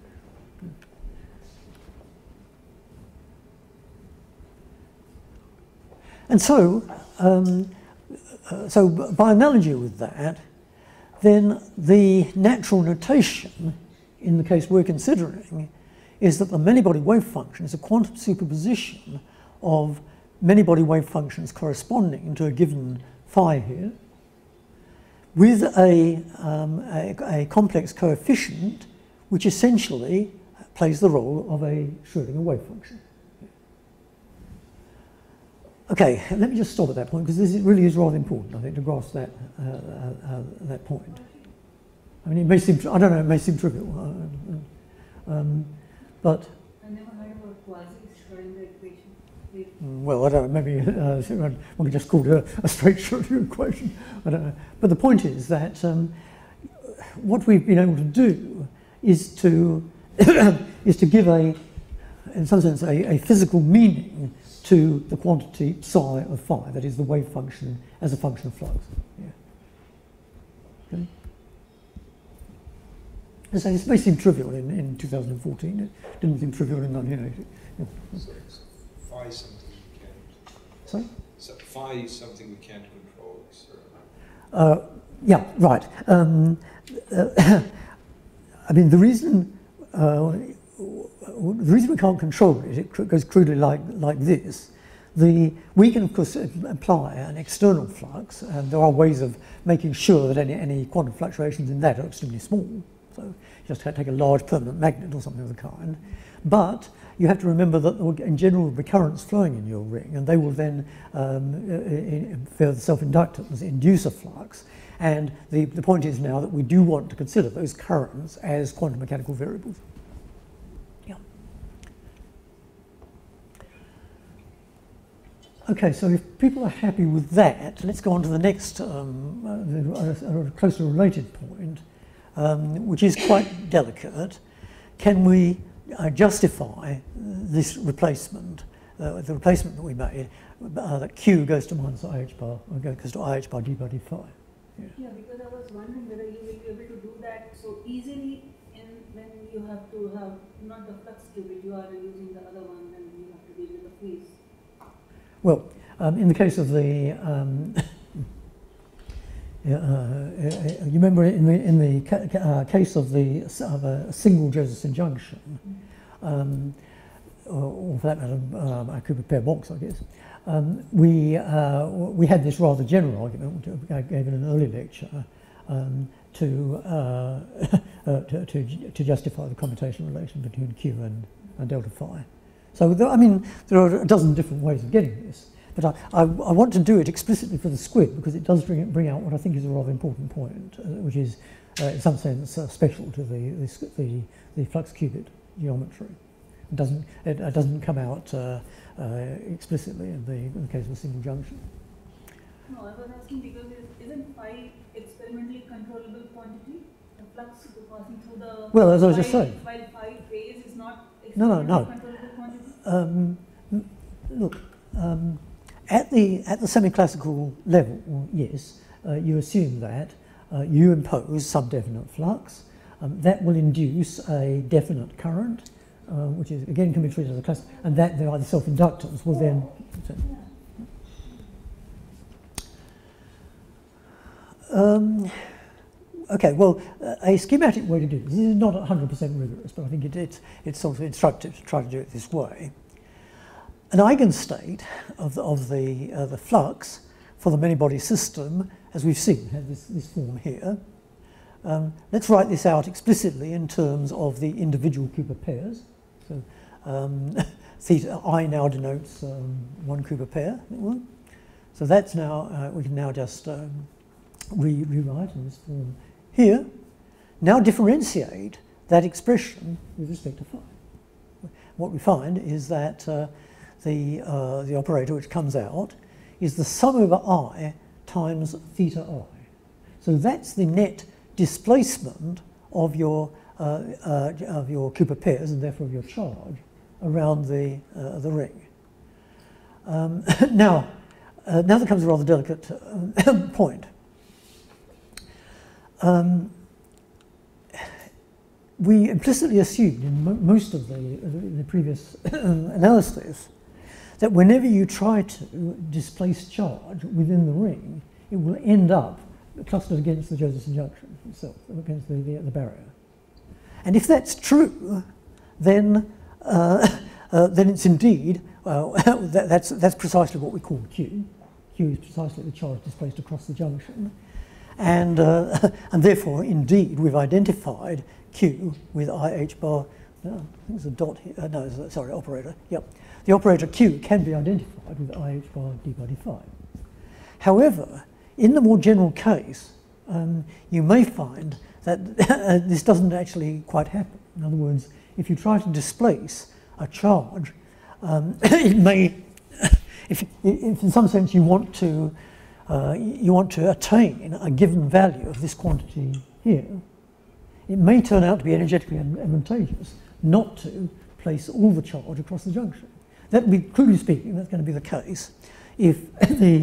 [SPEAKER 1] And so, so by analogy with that, then the natural notation in the case we're considering is that the many-body wave function is a quantum superposition of many-body wave functions corresponding to a given phi here, with a complex coefficient which essentially plays the role of a Schrödinger wave function. Okay, let me just stop at that point, because this really is rather important, I think, to grasp that, that point. I mean, it may seem, I don't know, it may seem trivial, but...
[SPEAKER 2] I never heard of a quasi-Schrödinger equation.
[SPEAKER 1] Well, I don't know, maybe one could just call it a straight Schrödinger equation. I don't know. But the point is that what we've been able to do is to give in some sense, a physical meaning to the quantity psi of phi, that is the wave function as a function of flux. Yeah. Okay. So this may seem trivial in 2014. It didn't seem trivial in 1980. Yeah.
[SPEAKER 3] So phi is something we can't.
[SPEAKER 1] Sorry?
[SPEAKER 3] So phi is something we can't control.
[SPEAKER 1] Yeah, right. I mean, the reason we can't control it, it goes crudely like this. We can, of course, apply an external flux, and there are ways of making sure that any quantum fluctuations in that are extremely small. So you just have to take a large permanent magnet or something of the kind. But you have to remember that in general the currents flowing in your ring, and they will then, for the self-inductance, induce a flux. And the point is now that we do want to consider those currents as quantum mechanical variables. Yeah. Okay, so if people are happy with that, let's go on to the next, a closely related point, which is quite delicate. Can we justify this replacement, the replacement that we made, that Q goes to minus IH bar, or goes to IH bar d by d phi?
[SPEAKER 2] Yeah, because I was wondering whether you will be able to do that so easily when you have to have not the flux qubit, you are using the other one, and you have to deal with the phase.
[SPEAKER 1] Well, in the case of the you remember in the case of a single Josephson junction, or for that matter, a Cooper pair box, I guess. We had this rather general argument, I gave in an early lecture, to justify the commutation relation between Q and delta phi. So, I mean, there are a dozen different ways of getting this, but I want to do it explicitly for the squid because it does bring out what I think is a rather important point, which is, in some sense, special to the flux qubit geometry. It doesn't come out explicitly in the case of a single junction.
[SPEAKER 2] No, I was asking because isn't phi experimentally controllable quantity? The flux passing through the...
[SPEAKER 1] Well, as I was just saying.
[SPEAKER 2] While phi phase is not
[SPEAKER 1] No.
[SPEAKER 2] controllable quantity?
[SPEAKER 1] Look, at the semi-classical level, yes, you assume that you impose some definite flux. That will induce a definite current, which is again can be treated as a class, and that the self-inductance will then. Okay, well, a schematic way to do this is not 100% rigorous, but I think it's sort of instructive to try to do it this way. An eigenstate of the flux for the many-body system, as we've seen, has this form here. Let's write this out explicitly in terms of the individual Cooper pairs. So theta I now denotes one Cooper pair. So that's now, we can now just rewrite in this form here. Now differentiate that expression with respect to phi. What we find is that the operator which comes out is the sum over I times theta I. So that's the net displacement of your Cooper pairs and therefore of your charge around the ring. Now there comes a rather delicate point. We implicitly assumed in most of the previous analysis that whenever you try to displace charge within the ring, it will end up clustered against the Josephson junction itself, against the barrier. And if that's true, then it's indeed that's precisely what we call Q. Q is precisely the charge displaced across the junction, and therefore, indeed, we've identified Q with IH bar. No, I think there's a dot here. No, sorry, operator. Yep, the operator Q can be identified with IH bar d by d5. However, in the more general case, you may find that this doesn't actually quite happen. In other words, if you try to displace a charge, it may, if in some sense you want to attain a given value of this quantity here, it may turn out to be energetically advantageous not to place all the charge across the junction. That would be, crudely speaking, that's going to be the case if the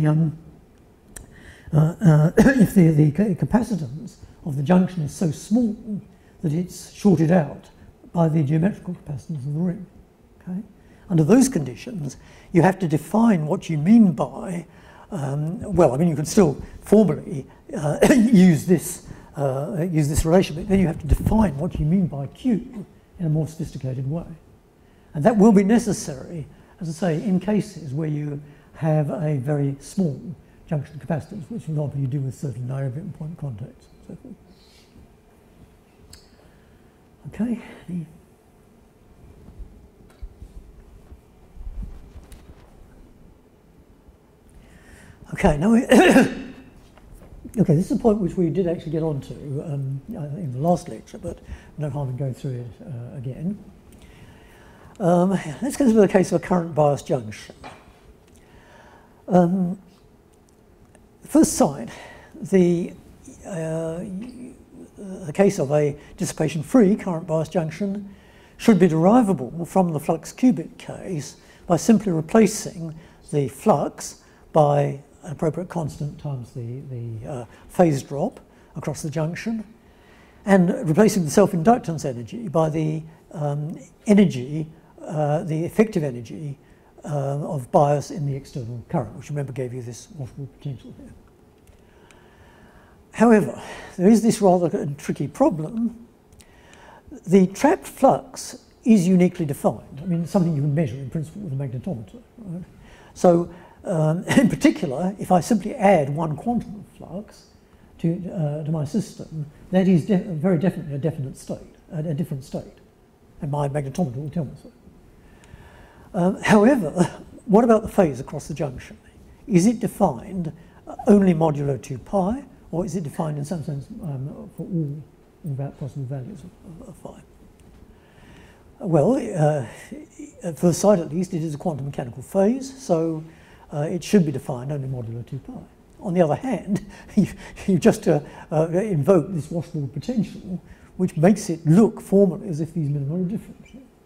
[SPEAKER 1] capacitance of the junction is so small that it's shorted out by the geometrical capacitance of the ring. Okay? Under those conditions, you have to define what you mean by, well, I mean, you can still formally use this relation, but then you have to define what you mean by Q in a more sophisticated way. And that will be necessary, as I say, in cases where you have a very small junction capacitance, which for example you do with certain nairobian point contacts and so forth. Okay. Okay, now okay, this is a point which we did actually get onto in the last lecture, but no harm in going through it again. Let's consider the case of a current biased junction. First side, the case of a dissipation-free current biased junction should be derivable from the flux qubit case by simply replacing the flux by an appropriate constant times the phase drop across the junction, and replacing the self-inductance energy by the energy, the effective energy of bias in the external current, which remember gave you this washable potential here. However, there is this rather tricky problem. The trapped flux is uniquely defined. I mean, it's something you can measure in principle with a magnetometer. Right? So, in particular, if I simply add one quantum of flux to my system, that is very definitely a definite state, a different state, and my magnetometer will tell me so. However, what about the phase across the junction? Is it defined only modulo 2 pi, or is it defined in some sense for all possible values of phi? Well, at first sight at least, it is a quantum mechanical phase, so it should be defined only modulo 2 pi. On the other hand, you just invoke this washboard potential, which makes it look formally as if these minima are different.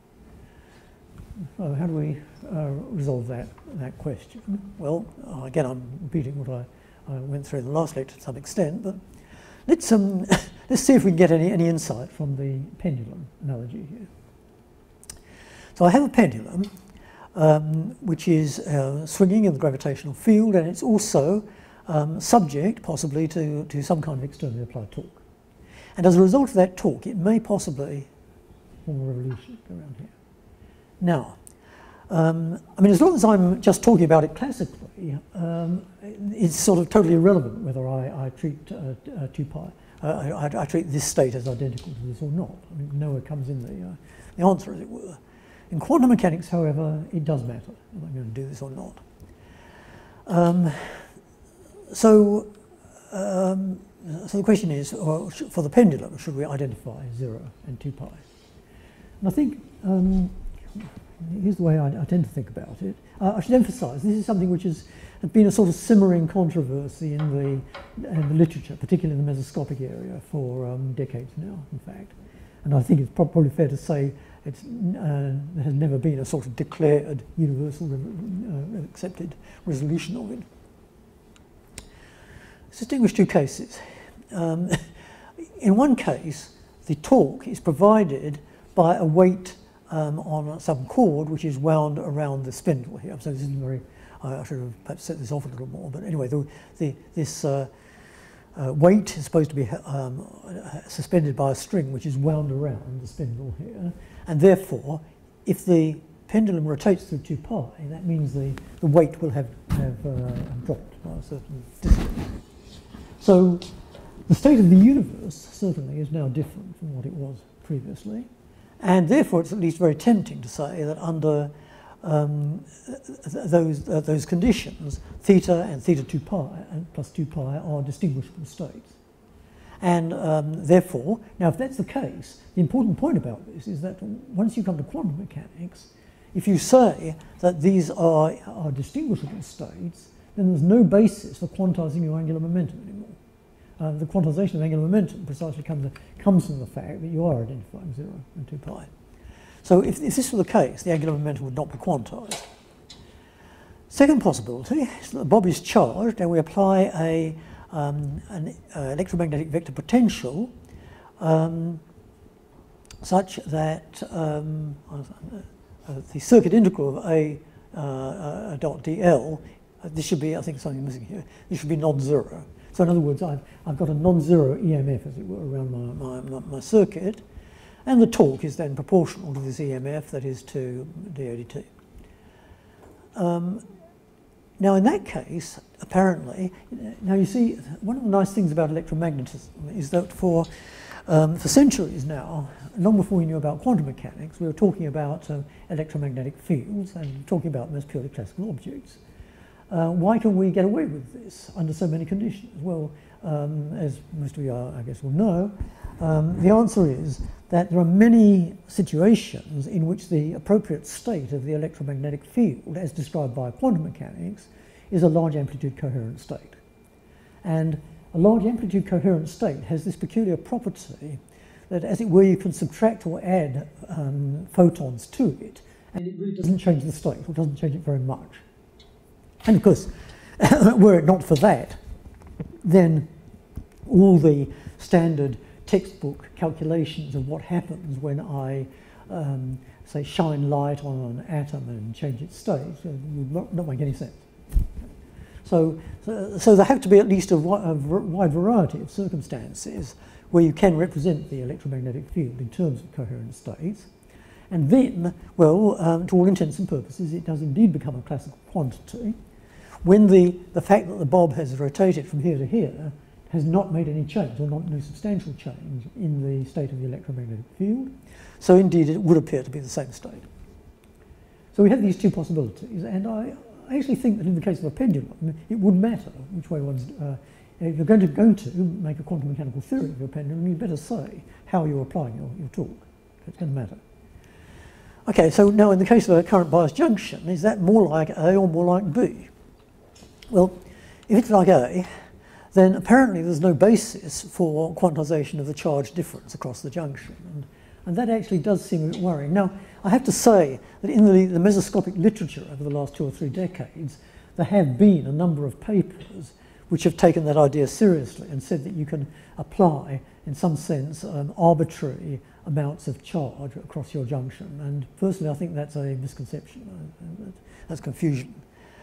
[SPEAKER 1] So how do we resolve that question? Well, again, I'm repeating what I went through in the last lecture to some extent, but let's see if we can get any insight from the pendulum analogy here. So I have a pendulum which is swinging in the gravitational field, and it's also subject possibly to some kind of externally applied torque. And as a result of that torque, it may possibly form a revolution around here. Now, I mean, as long as I'm just talking about it classically, it's sort of totally irrelevant whether I treat 2 pi. I treat this state as identical to this or not. I mean, nowhere comes in the answer, as it were. In quantum mechanics, however, it does matter if I'm going to do this or not. So the question is, for the pendulum, should we identify 0 and 2 pi? And I think, here's the way I tend to think about it. I should emphasize, this is something which has been a sort of simmering controversy in the literature, particularly in the mesoscopic area, for decades now, in fact. And I think it's probably fair to say there has never been a sort of declared universal accepted resolution of it. Let's distinguish two cases. In one case, the torque is provided by a weight on some cord which is wound around the spindle here. So this isn't very, I should have perhaps set this off a little more, but anyway, this weight is supposed to be suspended by a string which is wound around the spindle here, and therefore, if the pendulum rotates through 2 pi, that means the weight will have dropped by a certain distance. So the state of the universe certainly is now different from what it was previously, and therefore it's at least very tempting to say that under those conditions, theta and theta 2 pi and plus 2 pi are distinguishable states. And therefore, now if that's the case, the important point about this is that once you come to quantum mechanics, if you say that these are distinguishable states, then there's no basis for quantizing your angular momentum anymore. The quantization of angular momentum precisely comes from the fact that you are identifying 0 and 2 pi. So if this were the case, the angular momentum would not be quantized. Second possibility is that the bob is charged and we apply an electromagnetic vector potential such that the circuit integral of A dot dl, this should be, I think something missing here, this should be non-zero. So in other words, I've got a non-zero EMF, as it were, around my circuit, and the torque is then proportional to this EMF, that is to dOdt. Now in that case, apparently, now you see, one of the nice things about electromagnetism is that for centuries now, long before we knew about quantum mechanics, we were talking about electromagnetic fields and talking about them as purely classical objects. Why can we get away with this under so many conditions? Well, as most of you, I guess, will know, the answer is that there are many situations in which the appropriate state of the electromagnetic field, as described by quantum mechanics, is a large amplitude coherent state. And a large amplitude coherent state has this peculiar property that, as it were, you can subtract or add photons to it, and it really doesn't change the state, or doesn't change it very much. And of course, were it not for that, then all the standard textbook calculations of what happens when I, say, shine light on an atom and change its state would not make any sense. So there have to be at least a wide variety of circumstances where you can represent the electromagnetic field in terms of coherent states. And then, well, to all intents and purposes, it does indeed become a classical quantity when the fact that the bob has rotated from here to here has not made any change, or no substantial change in the state of the electromagnetic field. So indeed, it would appear to be the same state. So we have these two possibilities, and I actually think that in the case of a pendulum, it would matter which way one's... if you're going to make a quantum mechanical theory of your pendulum, you'd better say how you're applying your torque. It's going to matter. Okay, so now in the case of a current bias junction, is that more like A or more like B? Well, if it's like A, then apparently there's no basis for quantization of the charge difference across the junction. And that actually does seem a bit worrying. Now, I have to say that in the mesoscopic literature over the last 2 or 3 decades, there have been a number of papers which have taken that idea seriously and said that you can apply, in some sense, arbitrary amounts of charge across your junction. And personally, I think that's a misconception. That's confusion.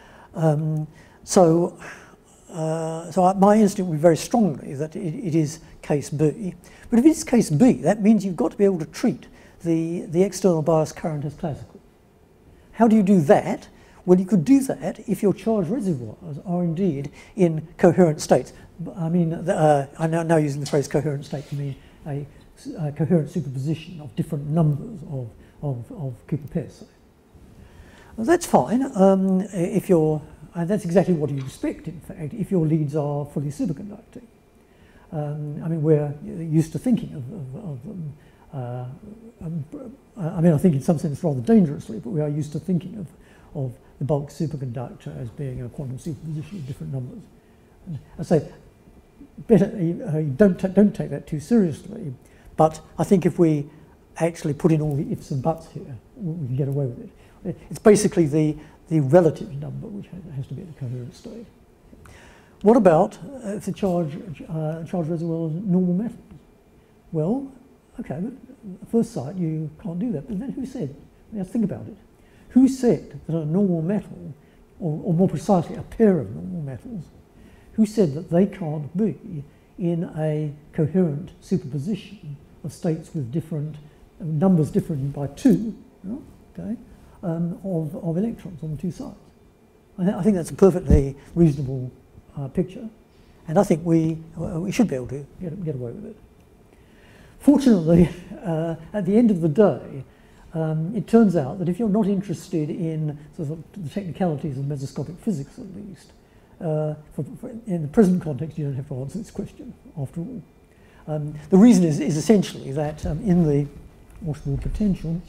[SPEAKER 1] So my instinct would be very strongly that it is case B. But if it's case B, that means you've got to be able to treat the external bias current as classical. How do you do that? Well, you could do that if your charge reservoirs are indeed in coherent states. I mean, I'm now using the phrase coherent state to mean a coherent superposition of different numbers of Cooper pairs, say. Well, that's fine if you're... And that's exactly what you expect, in fact, if your leads are fully superconducting. I mean, we're used to thinking of them. I mean, I think in some sense rather dangerously, but we are used to thinking of the bulk superconductor as being a quantum superposition of different numbers. And I say, better don't take that too seriously. But I think if we actually put in all the ifs and buts here, we can get away with it. It's basically the relative number which has to be at a coherent state. What about if the charge reservoir is normal metals? Well, okay, but at first sight you can't do that. But then who said? Let's think about it. Who said that a normal metal, or more precisely a pair of normal metals, who said that they can't be in a coherent superposition of states with different numbers different by 2, okay, of electrons on the 2 sides? I think that's a perfectly reasonable picture, and I think we should be able to get away with it. Fortunately, at the end of the day, it turns out that if you're not interested in sort of the technicalities of mesoscopic physics, at least, in the present context, you don't have to answer this question, after all. The reason is essentially that in the washboard potential,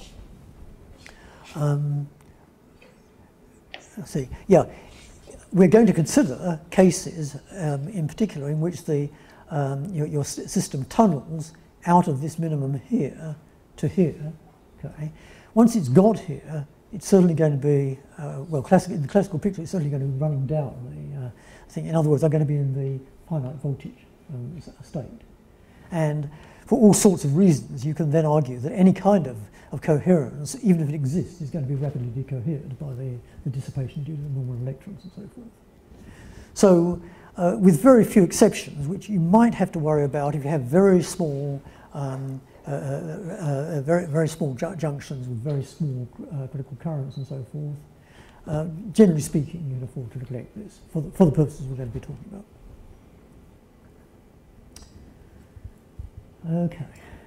[SPEAKER 1] let's see, yeah, we're going to consider cases in particular in which your system tunnels out of this minimum here to here. Okay. Once it's got here, it's certainly going to be, well, in the classical picture, it's certainly going to be running down the thing. In other words, they're going to be in the finite voltage state. And for all sorts of reasons, you can then argue that any kind of coherence, even if it exists, is going to be rapidly decohered by the dissipation due to the normal electrons and so forth. So, with very few exceptions, which you might have to worry about if you have very small very small junctions with very small critical currents and so forth. Generally speaking, you can afford to neglect this for the purposes we're going to be talking about. Okay.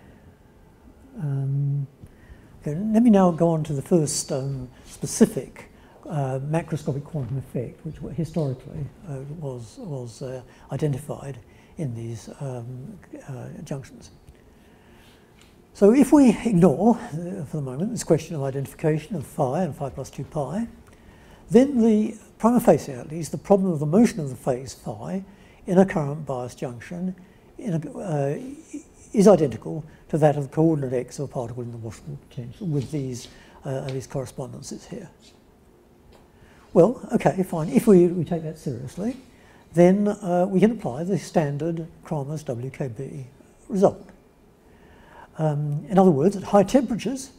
[SPEAKER 1] Okay. Let me now go on to the first specific macroscopic quantum effect, which historically was identified in these junctions. So if we ignore, for the moment, this question of identification of phi and phi plus 2 pi, then the prima facie, at least, the problem of the motion of the phase phi in a current bias junction is identical to that of the coordinate x of a particle in the washable potential with these correspondences here. Well, okay, fine. If we take that seriously, then we can apply the standard Kramers WKB result. In other words, at high temperatures,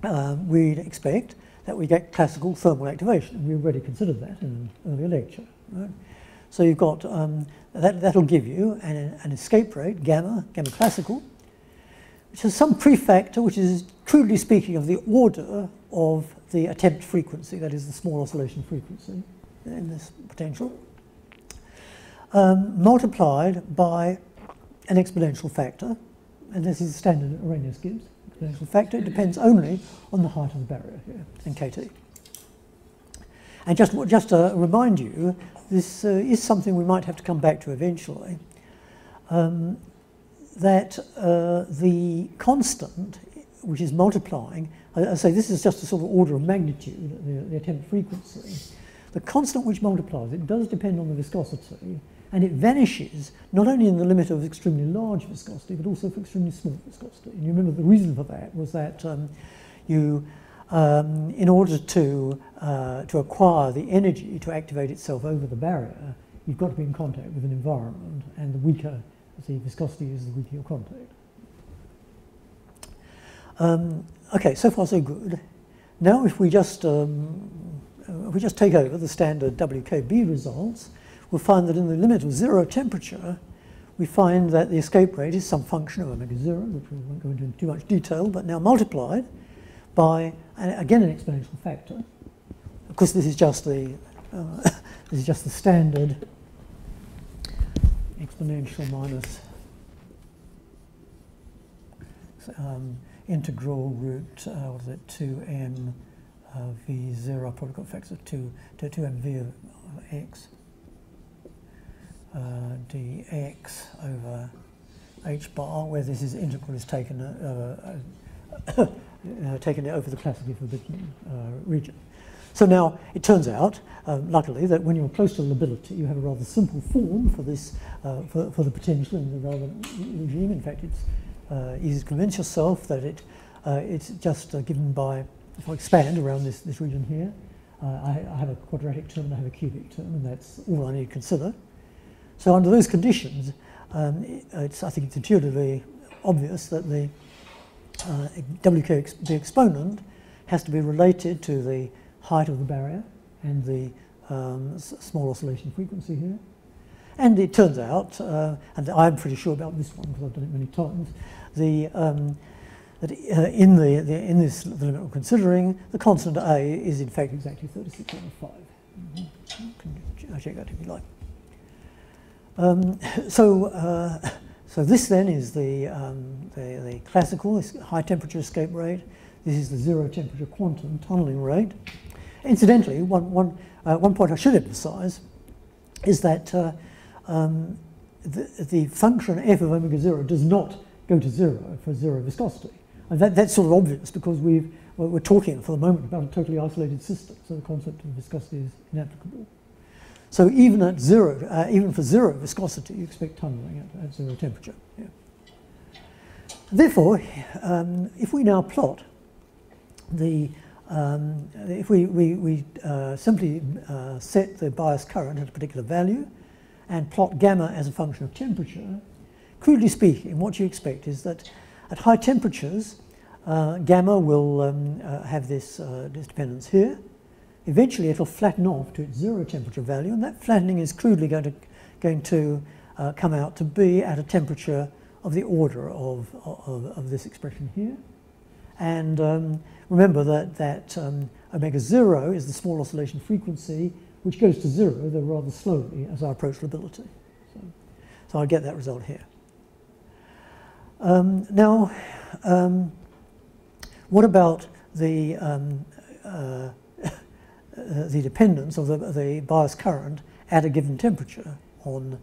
[SPEAKER 1] we'd expect that we get classical thermal activation. We already considered that in an earlier lecture. Right? So you've got, that'll give you an escape rate, gamma classical, which has some prefactor, which is, crudely speaking, of the order of the attempt frequency, that is the small oscillation frequency in this potential, multiplied by an exponential factor, and this is standard Arrhenius-Gibbs exponential factor. It depends only on the height of the barrier here, and kT. And just to remind you, this is something we might have to come back to eventually, that the constant, which is multiplying, I say this is just a sort of order of magnitude, the attempt frequency. The constant which multiplies it does depend on the viscosity, and it vanishes not only in the limit of extremely large viscosity, but also for extremely small viscosity. And you remember the reason for that was that in order to acquire the energy to activate itself over the barrier, you've got to be in contact with an environment, and the weaker the viscosity is, the weaker your contact. Okay, so far so good. Now if we just take over the standard WKB results, we'll find that in the limit of 0 temperature, we find that the escape rate is some function of omega 0, which we won't go into too much detail, but now multiplied by, again, an exponential factor. Of course, this is just the standard exponential minus integral root, what is it, 2m v0, I've probably got factors of 2m v of x dx over h bar, where this is integral is taken taken over the classically forbidden region. So now it turns out, luckily, that when you're close to lability, you have a rather simple form for this, for the potential in the relevant regime. In fact, it's easy to convince yourself that it's just given by, if I expand around this region here, I have a quadratic term and I have a cubic term, and that's all I need to consider. So under those conditions, I think it's intuitively obvious that the WK, the exponent, has to be related to the height of the barrier and the small oscillation frequency here. And it turns out, and I'm pretty sure about this one because I've done it many times, that in this limit we're considering, the constant A is in fact exactly 36/5. I'll check that if you like. So this then is the classical high temperature escape rate. This is the 0 temperature quantum tunneling rate. Incidentally, one point I should emphasize is that the function f of omega 0 does not go to 0 for 0 viscosity. And that's sort of obvious because we're talking for the moment about a totally isolated system, so the concept of viscosity is inapplicable. So even at 0, even for 0 viscosity, you expect tunneling at 0 temperature. Yeah. Therefore, if we now plot the, if we simply set the bias current at a particular value and plot gamma as a function of temperature, crudely speaking, what you expect is that at high temperatures, gamma will have this dependence here. Eventually, it'll flatten off to its 0 temperature value, and that flattening is crudely going to come out to be at a temperature of the order of this expression here. And remember that omega 0 is the small oscillation frequency, which goes to 0, though rather slowly, as I approach lability. So I get that result here. Now, what about the dependence of the bias current at a given temperature on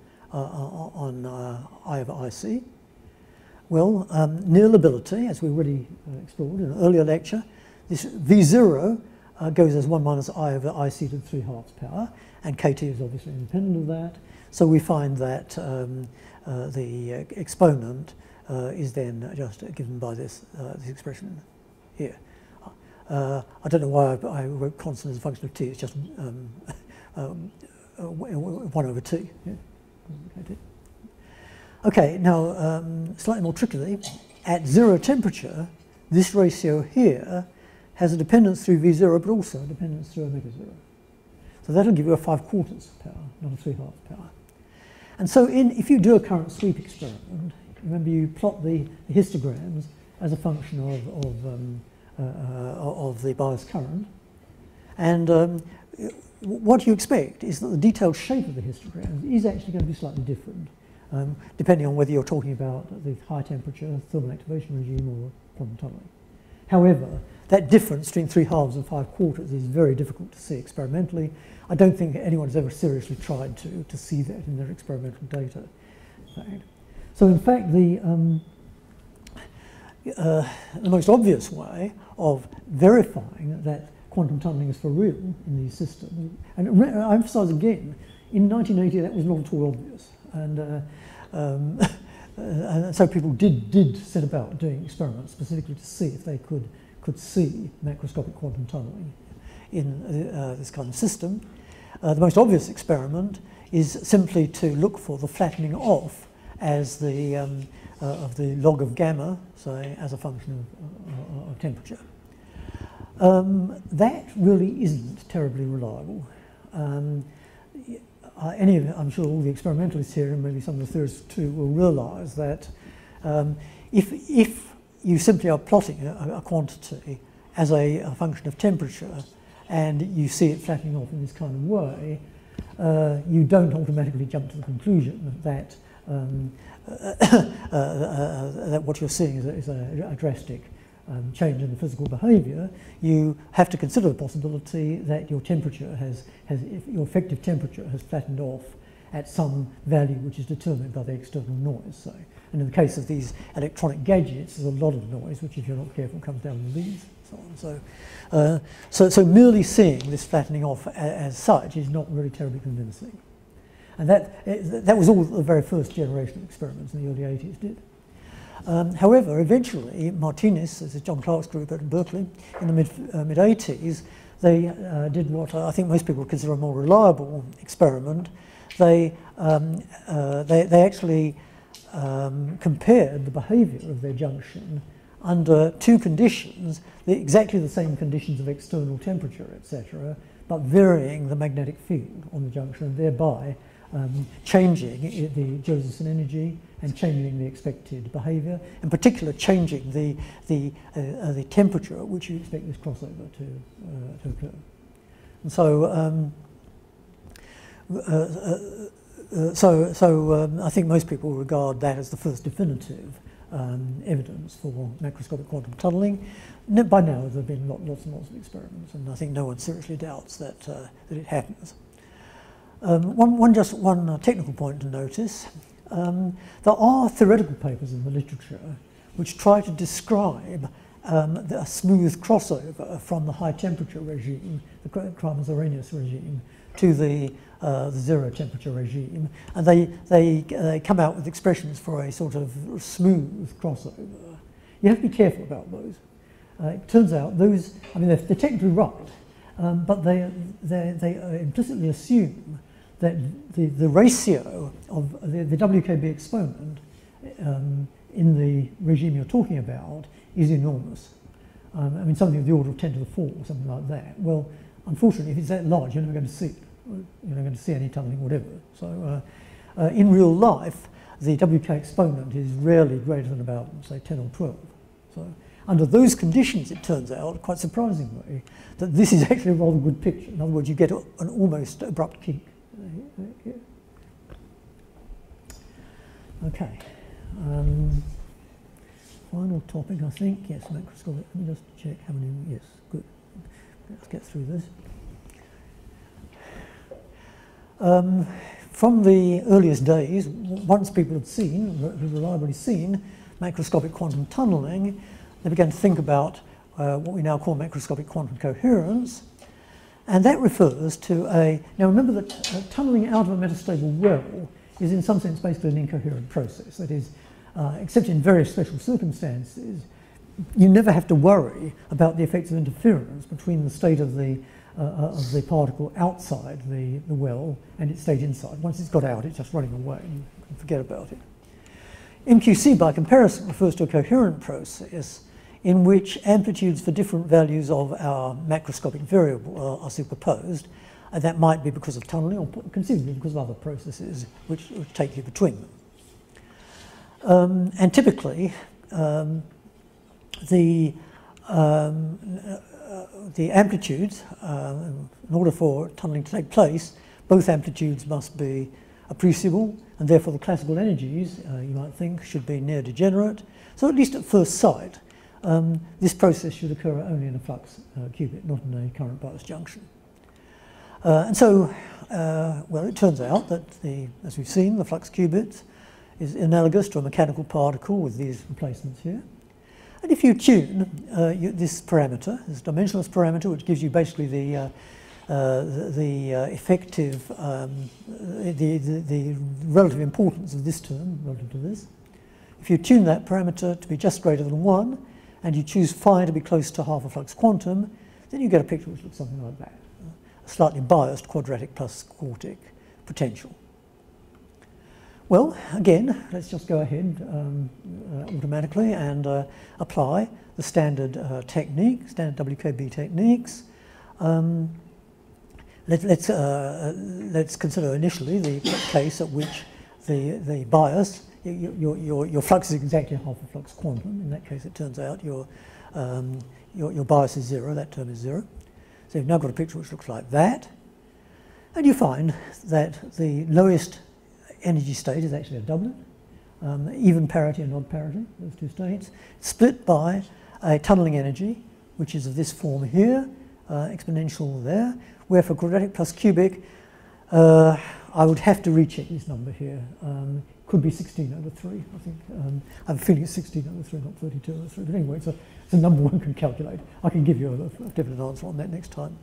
[SPEAKER 1] I over IC? Well, near lability, as we already explored in an earlier lecture, this V0 goes as 1 minus I over IC to the 3/2 power, and KT is obviously independent of that. So we find that the exponent is then just given by this expression here. I don't know why I wrote constant as a function of t. It's just 1 over t. Yeah. Okay, now slightly more trickily, at 0 temperature, this ratio here has a dependence through V0, but also a dependence through omega 0. So that'll give you a 5/4 power, not a 3/2 power. And so if you do a current sweep experiment, remember you plot the histograms as a function of the bias current. And what you expect is that the detailed shape of the histogram is actually going to be slightly different, depending on whether you're talking about the high temperature thermal activation regime or quantum tunneling. However, that difference between 3/2 and 5/4 is very difficult to see experimentally. I don't think anyone's ever seriously tried to see that in their experimental data. So in fact, the most obvious way of verifying that quantum tunneling is for real in these systems, and I emphasize again, in 1980 that was not at all obvious, and so people did set about doing experiments specifically to see if they could see macroscopic quantum tunneling in this kind of system. The most obvious experiment is simply to look for the flattening off as of the log of gamma, say, as a function of temperature. That really isn't terribly reliable. I'm sure all the experimentalists here, and maybe some of the theorists too, will realise that if you simply are plotting a quantity as a function of temperature, and you see it flattening off in this kind of way, you don't automatically jump to the conclusion that that what you're seeing is a drastic change in the physical behaviour. You have to consider the possibility that your temperature your effective temperature has flattened off at some value which is determined by the external noise. So, and in the case of these electronic gadgets, there's a lot of noise, which if you're not careful comes down to these. So on. So merely seeing this flattening off as such is not really terribly convincing. And that was all the very first generation of experiments in the early 80s did. However, eventually, Martinez, this is John Clark's group at Berkeley, in the mid-80s, they did what I think most people would consider a more reliable experiment. They actually compared the behaviour of their junction under two conditions, exactly the same conditions of external temperature, etc., but varying the magnetic field on the junction, and thereby changing the Josephson energy and changing the expected behaviour, in particular changing the temperature at which you expect this crossover to occur. And so, I think most people regard that as the first definitive evidence for macroscopic quantum tunneling. By now, there have been lots and lots of experiments, and I think no one seriously doubts that it happens. One technical point to notice. There are theoretical papers in the literature which try to describe a smooth crossover from the high temperature regime, the Kramers-Arrhenius regime, to the zero temperature regime, and they come out with expressions for a sort of smooth crossover. You have to be careful about those. It turns out those, I mean, they're technically right, but they implicitly assume that the ratio of the WKB exponent in the regime you're talking about is enormous. I mean, something of the order of 10 to the 4 or something like that. Well, unfortunately, if it's that large, you're never going to see it. You're not going to see any tunneling, whatever. So, in real life, the WK exponent is rarely greater than about, say, 10 or 12. So, under those conditions, it turns out, quite surprisingly, that this is actually a rather good picture. In other words, you get an almost abrupt kink. Okay. Final topic, I think. Yes, macroscopic. Let me just check how many. Yes, good. Let's get through this. From the earliest days, once people had reliably seen macroscopic quantum tunneling, they began to think about what we now call macroscopic quantum coherence. And that refers to now remember that tunneling out of a metastable well is in some sense basically an incoherent process. That is, except in very special circumstances, you never have to worry about the effects of interference between the state of the particle outside the well and its state inside. Once it's got out, it's just running away and you can forget about it. MQC, by comparison, refers to a coherent process in which amplitudes for different values of our macroscopic variable are superposed And that might be because of tunneling, or conceivably because of other processes which take you between them. And typically, the amplitudes, in order for tunneling to take place, both amplitudes must be appreciable, and therefore the classical energies, you might think, should be near degenerate. So at least at first sight, this process should occur only in a flux qubit, not in a current bias junction. And so, well, it turns out that, as we've seen, the flux qubit is analogous to a mechanical particle with these replacements here. And if you tune this parameter, this dimensionless parameter, which gives you basically the effective, the relative importance of this term relative to this, if you tune that parameter to be just greater than 1, and you choose phi to be close to half a flux quantum, then you get a picture which looks something like that. A slightly biased quadratic plus quartic potential. Well, again, let's just go ahead automatically and apply the standard technique, standard WKB techniques. Let's consider initially the case at which the bias, your flux is exactly half a flux quantum. In that case, it turns out your bias is 0. That term is 0. So you've now got a picture which looks like that, and you find that the lowest energy state is actually a doublet, even parity and odd parity, those two states, split by a tunneling energy, which is of this form here, exponential there, where for quadratic plus cubic, I would have to recheck this number here. Could be 16 over 3, I think. I have a feeling it's 16 over 3, not 32 over 3. But anyway, it's a number one can calculate. I can give you a definite answer on that next time.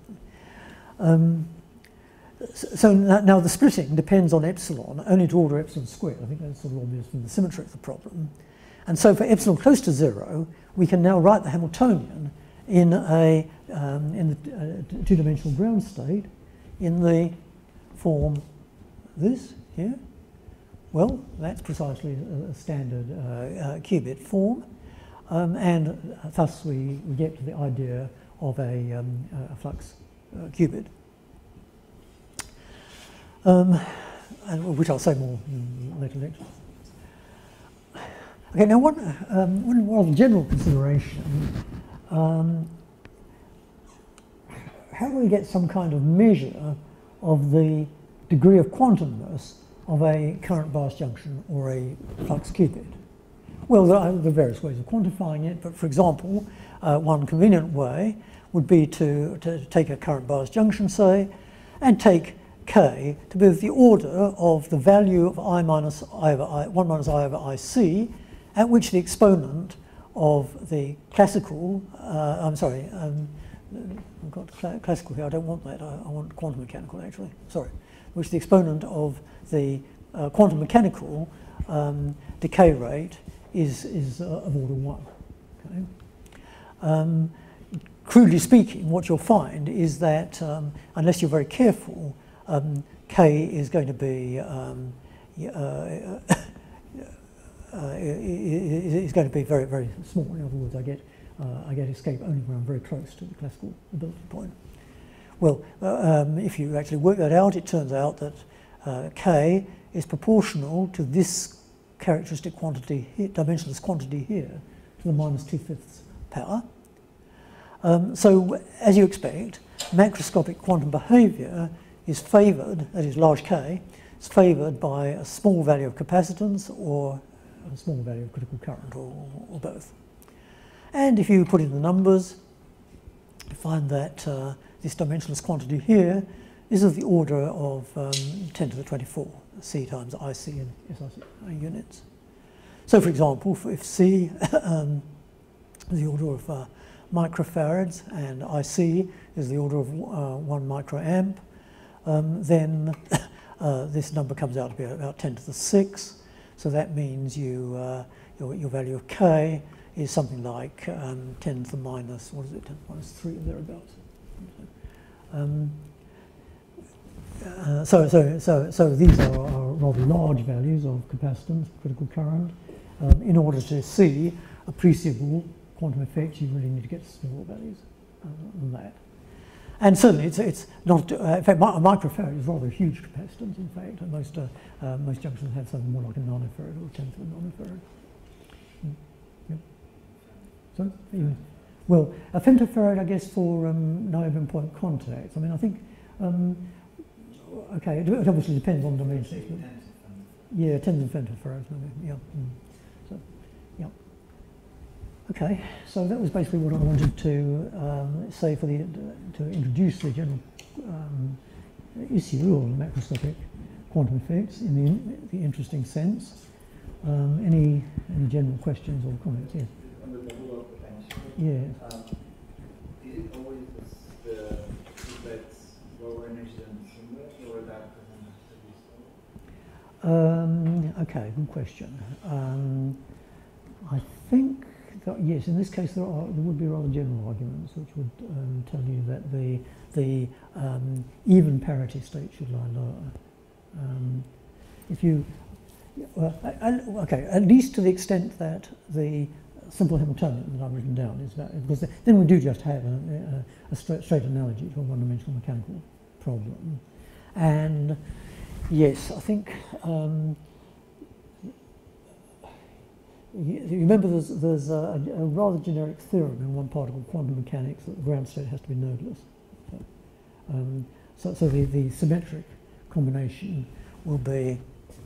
[SPEAKER 1] So now the splitting depends on epsilon, only to order epsilon squared. I think that's sort of obvious from the symmetry of the problem. And so for epsilon close to 0, we can now write the Hamiltonian in the two-dimensional ground state in the form this here. Well, that's precisely a standard qubit form, and thus we get to the idea of a flux qubit, and which I'll say more in later lectures. Okay, now one rather general consideration: how do we get some kind of measure of the degree of quantumness of a current bias junction or a flux qubit? Well, there are various ways of quantifying it, but for example, one convenient way would be to take a current bias junction, say, and take K to be of the order of the value of I minus I over I, 1 minus I over IC, at which the exponent of the classical, I've got classical here, I don't want that, I want quantum mechanical actually, sorry, which the exponent of the quantum mechanical decay rate is of order 1. Okay? Crudely speaking, what you'll find is that unless you're very careful, K is going to be is going to be very, very small. In other words, I get escape only when I'm very close to the classical ability point. Well, if you actually work that out, it turns out that K is proportional to this characteristic quantity, dimensionless quantity here, to the minus 2/5 power. So, as you expect, macroscopic quantum behaviour is favoured, that is large K, is favoured by a small value of capacitance or a small value of critical current, or both. And if you put in the numbers, you find that this dimensionless quantity here is of the order of 10 to the 24, C times IC and SIC units. So, for example, if C is the order of microfarads and IC is the order of 1 microamp, then this number comes out to be about 10 to the 6. So that means your value of K is something like 10 to the minus, what is it, 10 to the minus 3 or thereabouts. So these are rather large values of capacitance, critical current. In order to see appreciable quantum effects, you really need to get to smaller values than that. And certainly it's not, in fact, a microfarad is rather a huge capacitance, in fact. And most junctions have something more like a nanofarad or a tenth of a nanofarad. Yeah. So, yeah. Well, a femtofarad, I guess, for niobium point contacts. I mean, I think, okay, it obviously depends on dimensions. Yeah, tens of femtofarads, maybe, yeah. So, yeah. Okay, so that was basically what I wanted to say for to introduce the general issue of macroscopic quantum effects in the interesting sense. Any general questions or comments? Yes.
[SPEAKER 5] On the level of potential.
[SPEAKER 1] Yeah.
[SPEAKER 5] Is it always the that's lower energy than the singlet, or that doesn't have to be so?
[SPEAKER 1] Okay, good question. I think that, yes, in this case there would be rather general arguments which would tell you that the even parity state should lie lower. If you, okay, at least to the extent that the simple Hamiltonian that I've written down is that, because then we do just have a straight analogy to a one-dimensional mechanical problem. And yes, I think you remember there's a rather generic theorem in one-particle quantum mechanics that the ground state has to be nodeless. So the symmetric combination will be,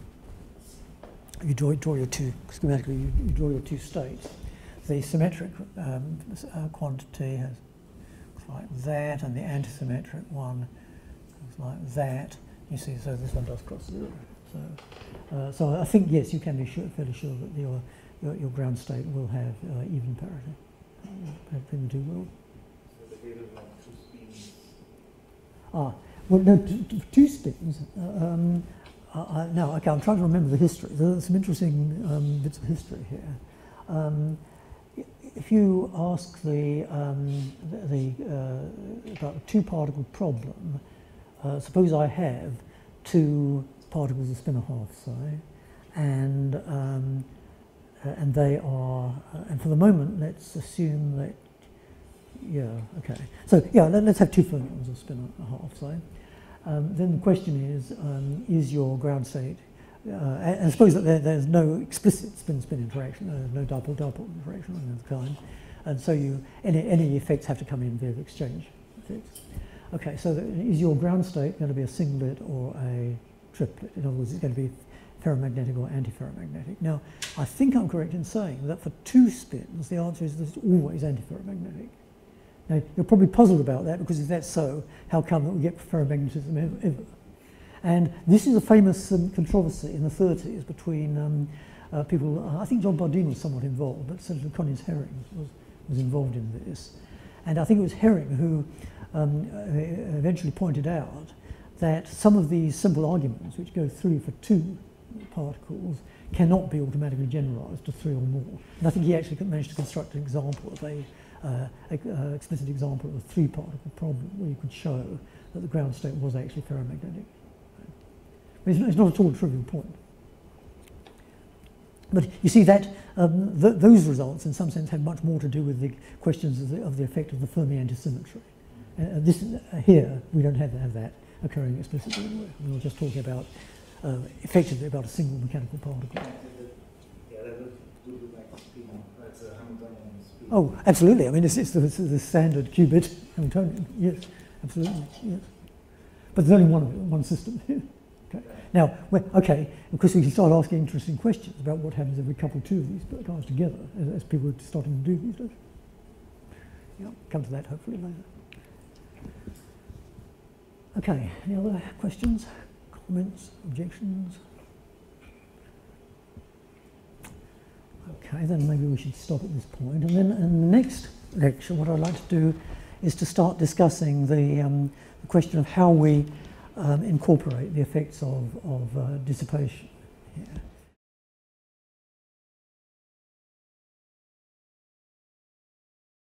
[SPEAKER 1] you draw your two, schematically you draw your two states. The symmetric quantity has like that, and the antisymmetric one is like that. You see, so this one does cross zero. So I think, yes, you can be fairly sure that your ground state will have even parity between the two worlds.
[SPEAKER 5] So the data like two spins.
[SPEAKER 1] Well, no, two spins. No, okay, I'm trying to remember the history. There's some interesting bits of history here. If you ask about the two-particle problem, suppose I have two particles of spin a half psi, and they are, and for the moment, let's assume that, yeah, okay. So yeah, let's have two fermions of spin a half psi. Then the question is your ground state, and suppose that there's no explicit spin-spin interaction, there's no dipole-dipole interaction of the kind, and so any effects have to come in via the exchange effects. Okay, so is your ground state going to be a singlet or a triplet? In other words, it's going to be ferromagnetic or antiferromagnetic. Now, I think I'm correct in saying that for two spins, the answer is that it's always antiferromagnetic. Now, you're probably puzzled about that, because if that's so, how come that we get ferromagnetism ever? And this is a famous controversy in the 30s between people, I think John Bardeen was somewhat involved, but Senator Conyers Herring was involved in this. And I think it was Herring who eventually pointed out that some of these simple arguments, which go through for two particles, cannot be automatically generalized to three or more. And I think he actually managed to construct an example of explicit example of a three-particle problem where you could show that the ground state was actually ferromagnetic. But it's not at all a trivial point. But you see that those results, in some sense, have much more to do with the questions of the effect of the Fermi antisymmetry. Here, we don't have that occurring explicitly anywhere. We were just talking about, effectively, about a single mechanical particle.
[SPEAKER 5] Yeah, that would look like a spin. That's a Hamiltonian spin.
[SPEAKER 1] Oh, absolutely. I mean, it's the standard qubit Hamiltonian. Yes, absolutely. Yes. But there's only one system here. Okay. Now, okay, of course we can start asking interesting questions about what happens if we couple two of these guys together, as people are starting to do these days. Yeah, come to that hopefully later. Okay, any other questions, comments, objections? Okay, then maybe we should stop at this point. And then in the next lecture, what I'd like to do is to start discussing the question of how we incorporate the effects of dissipation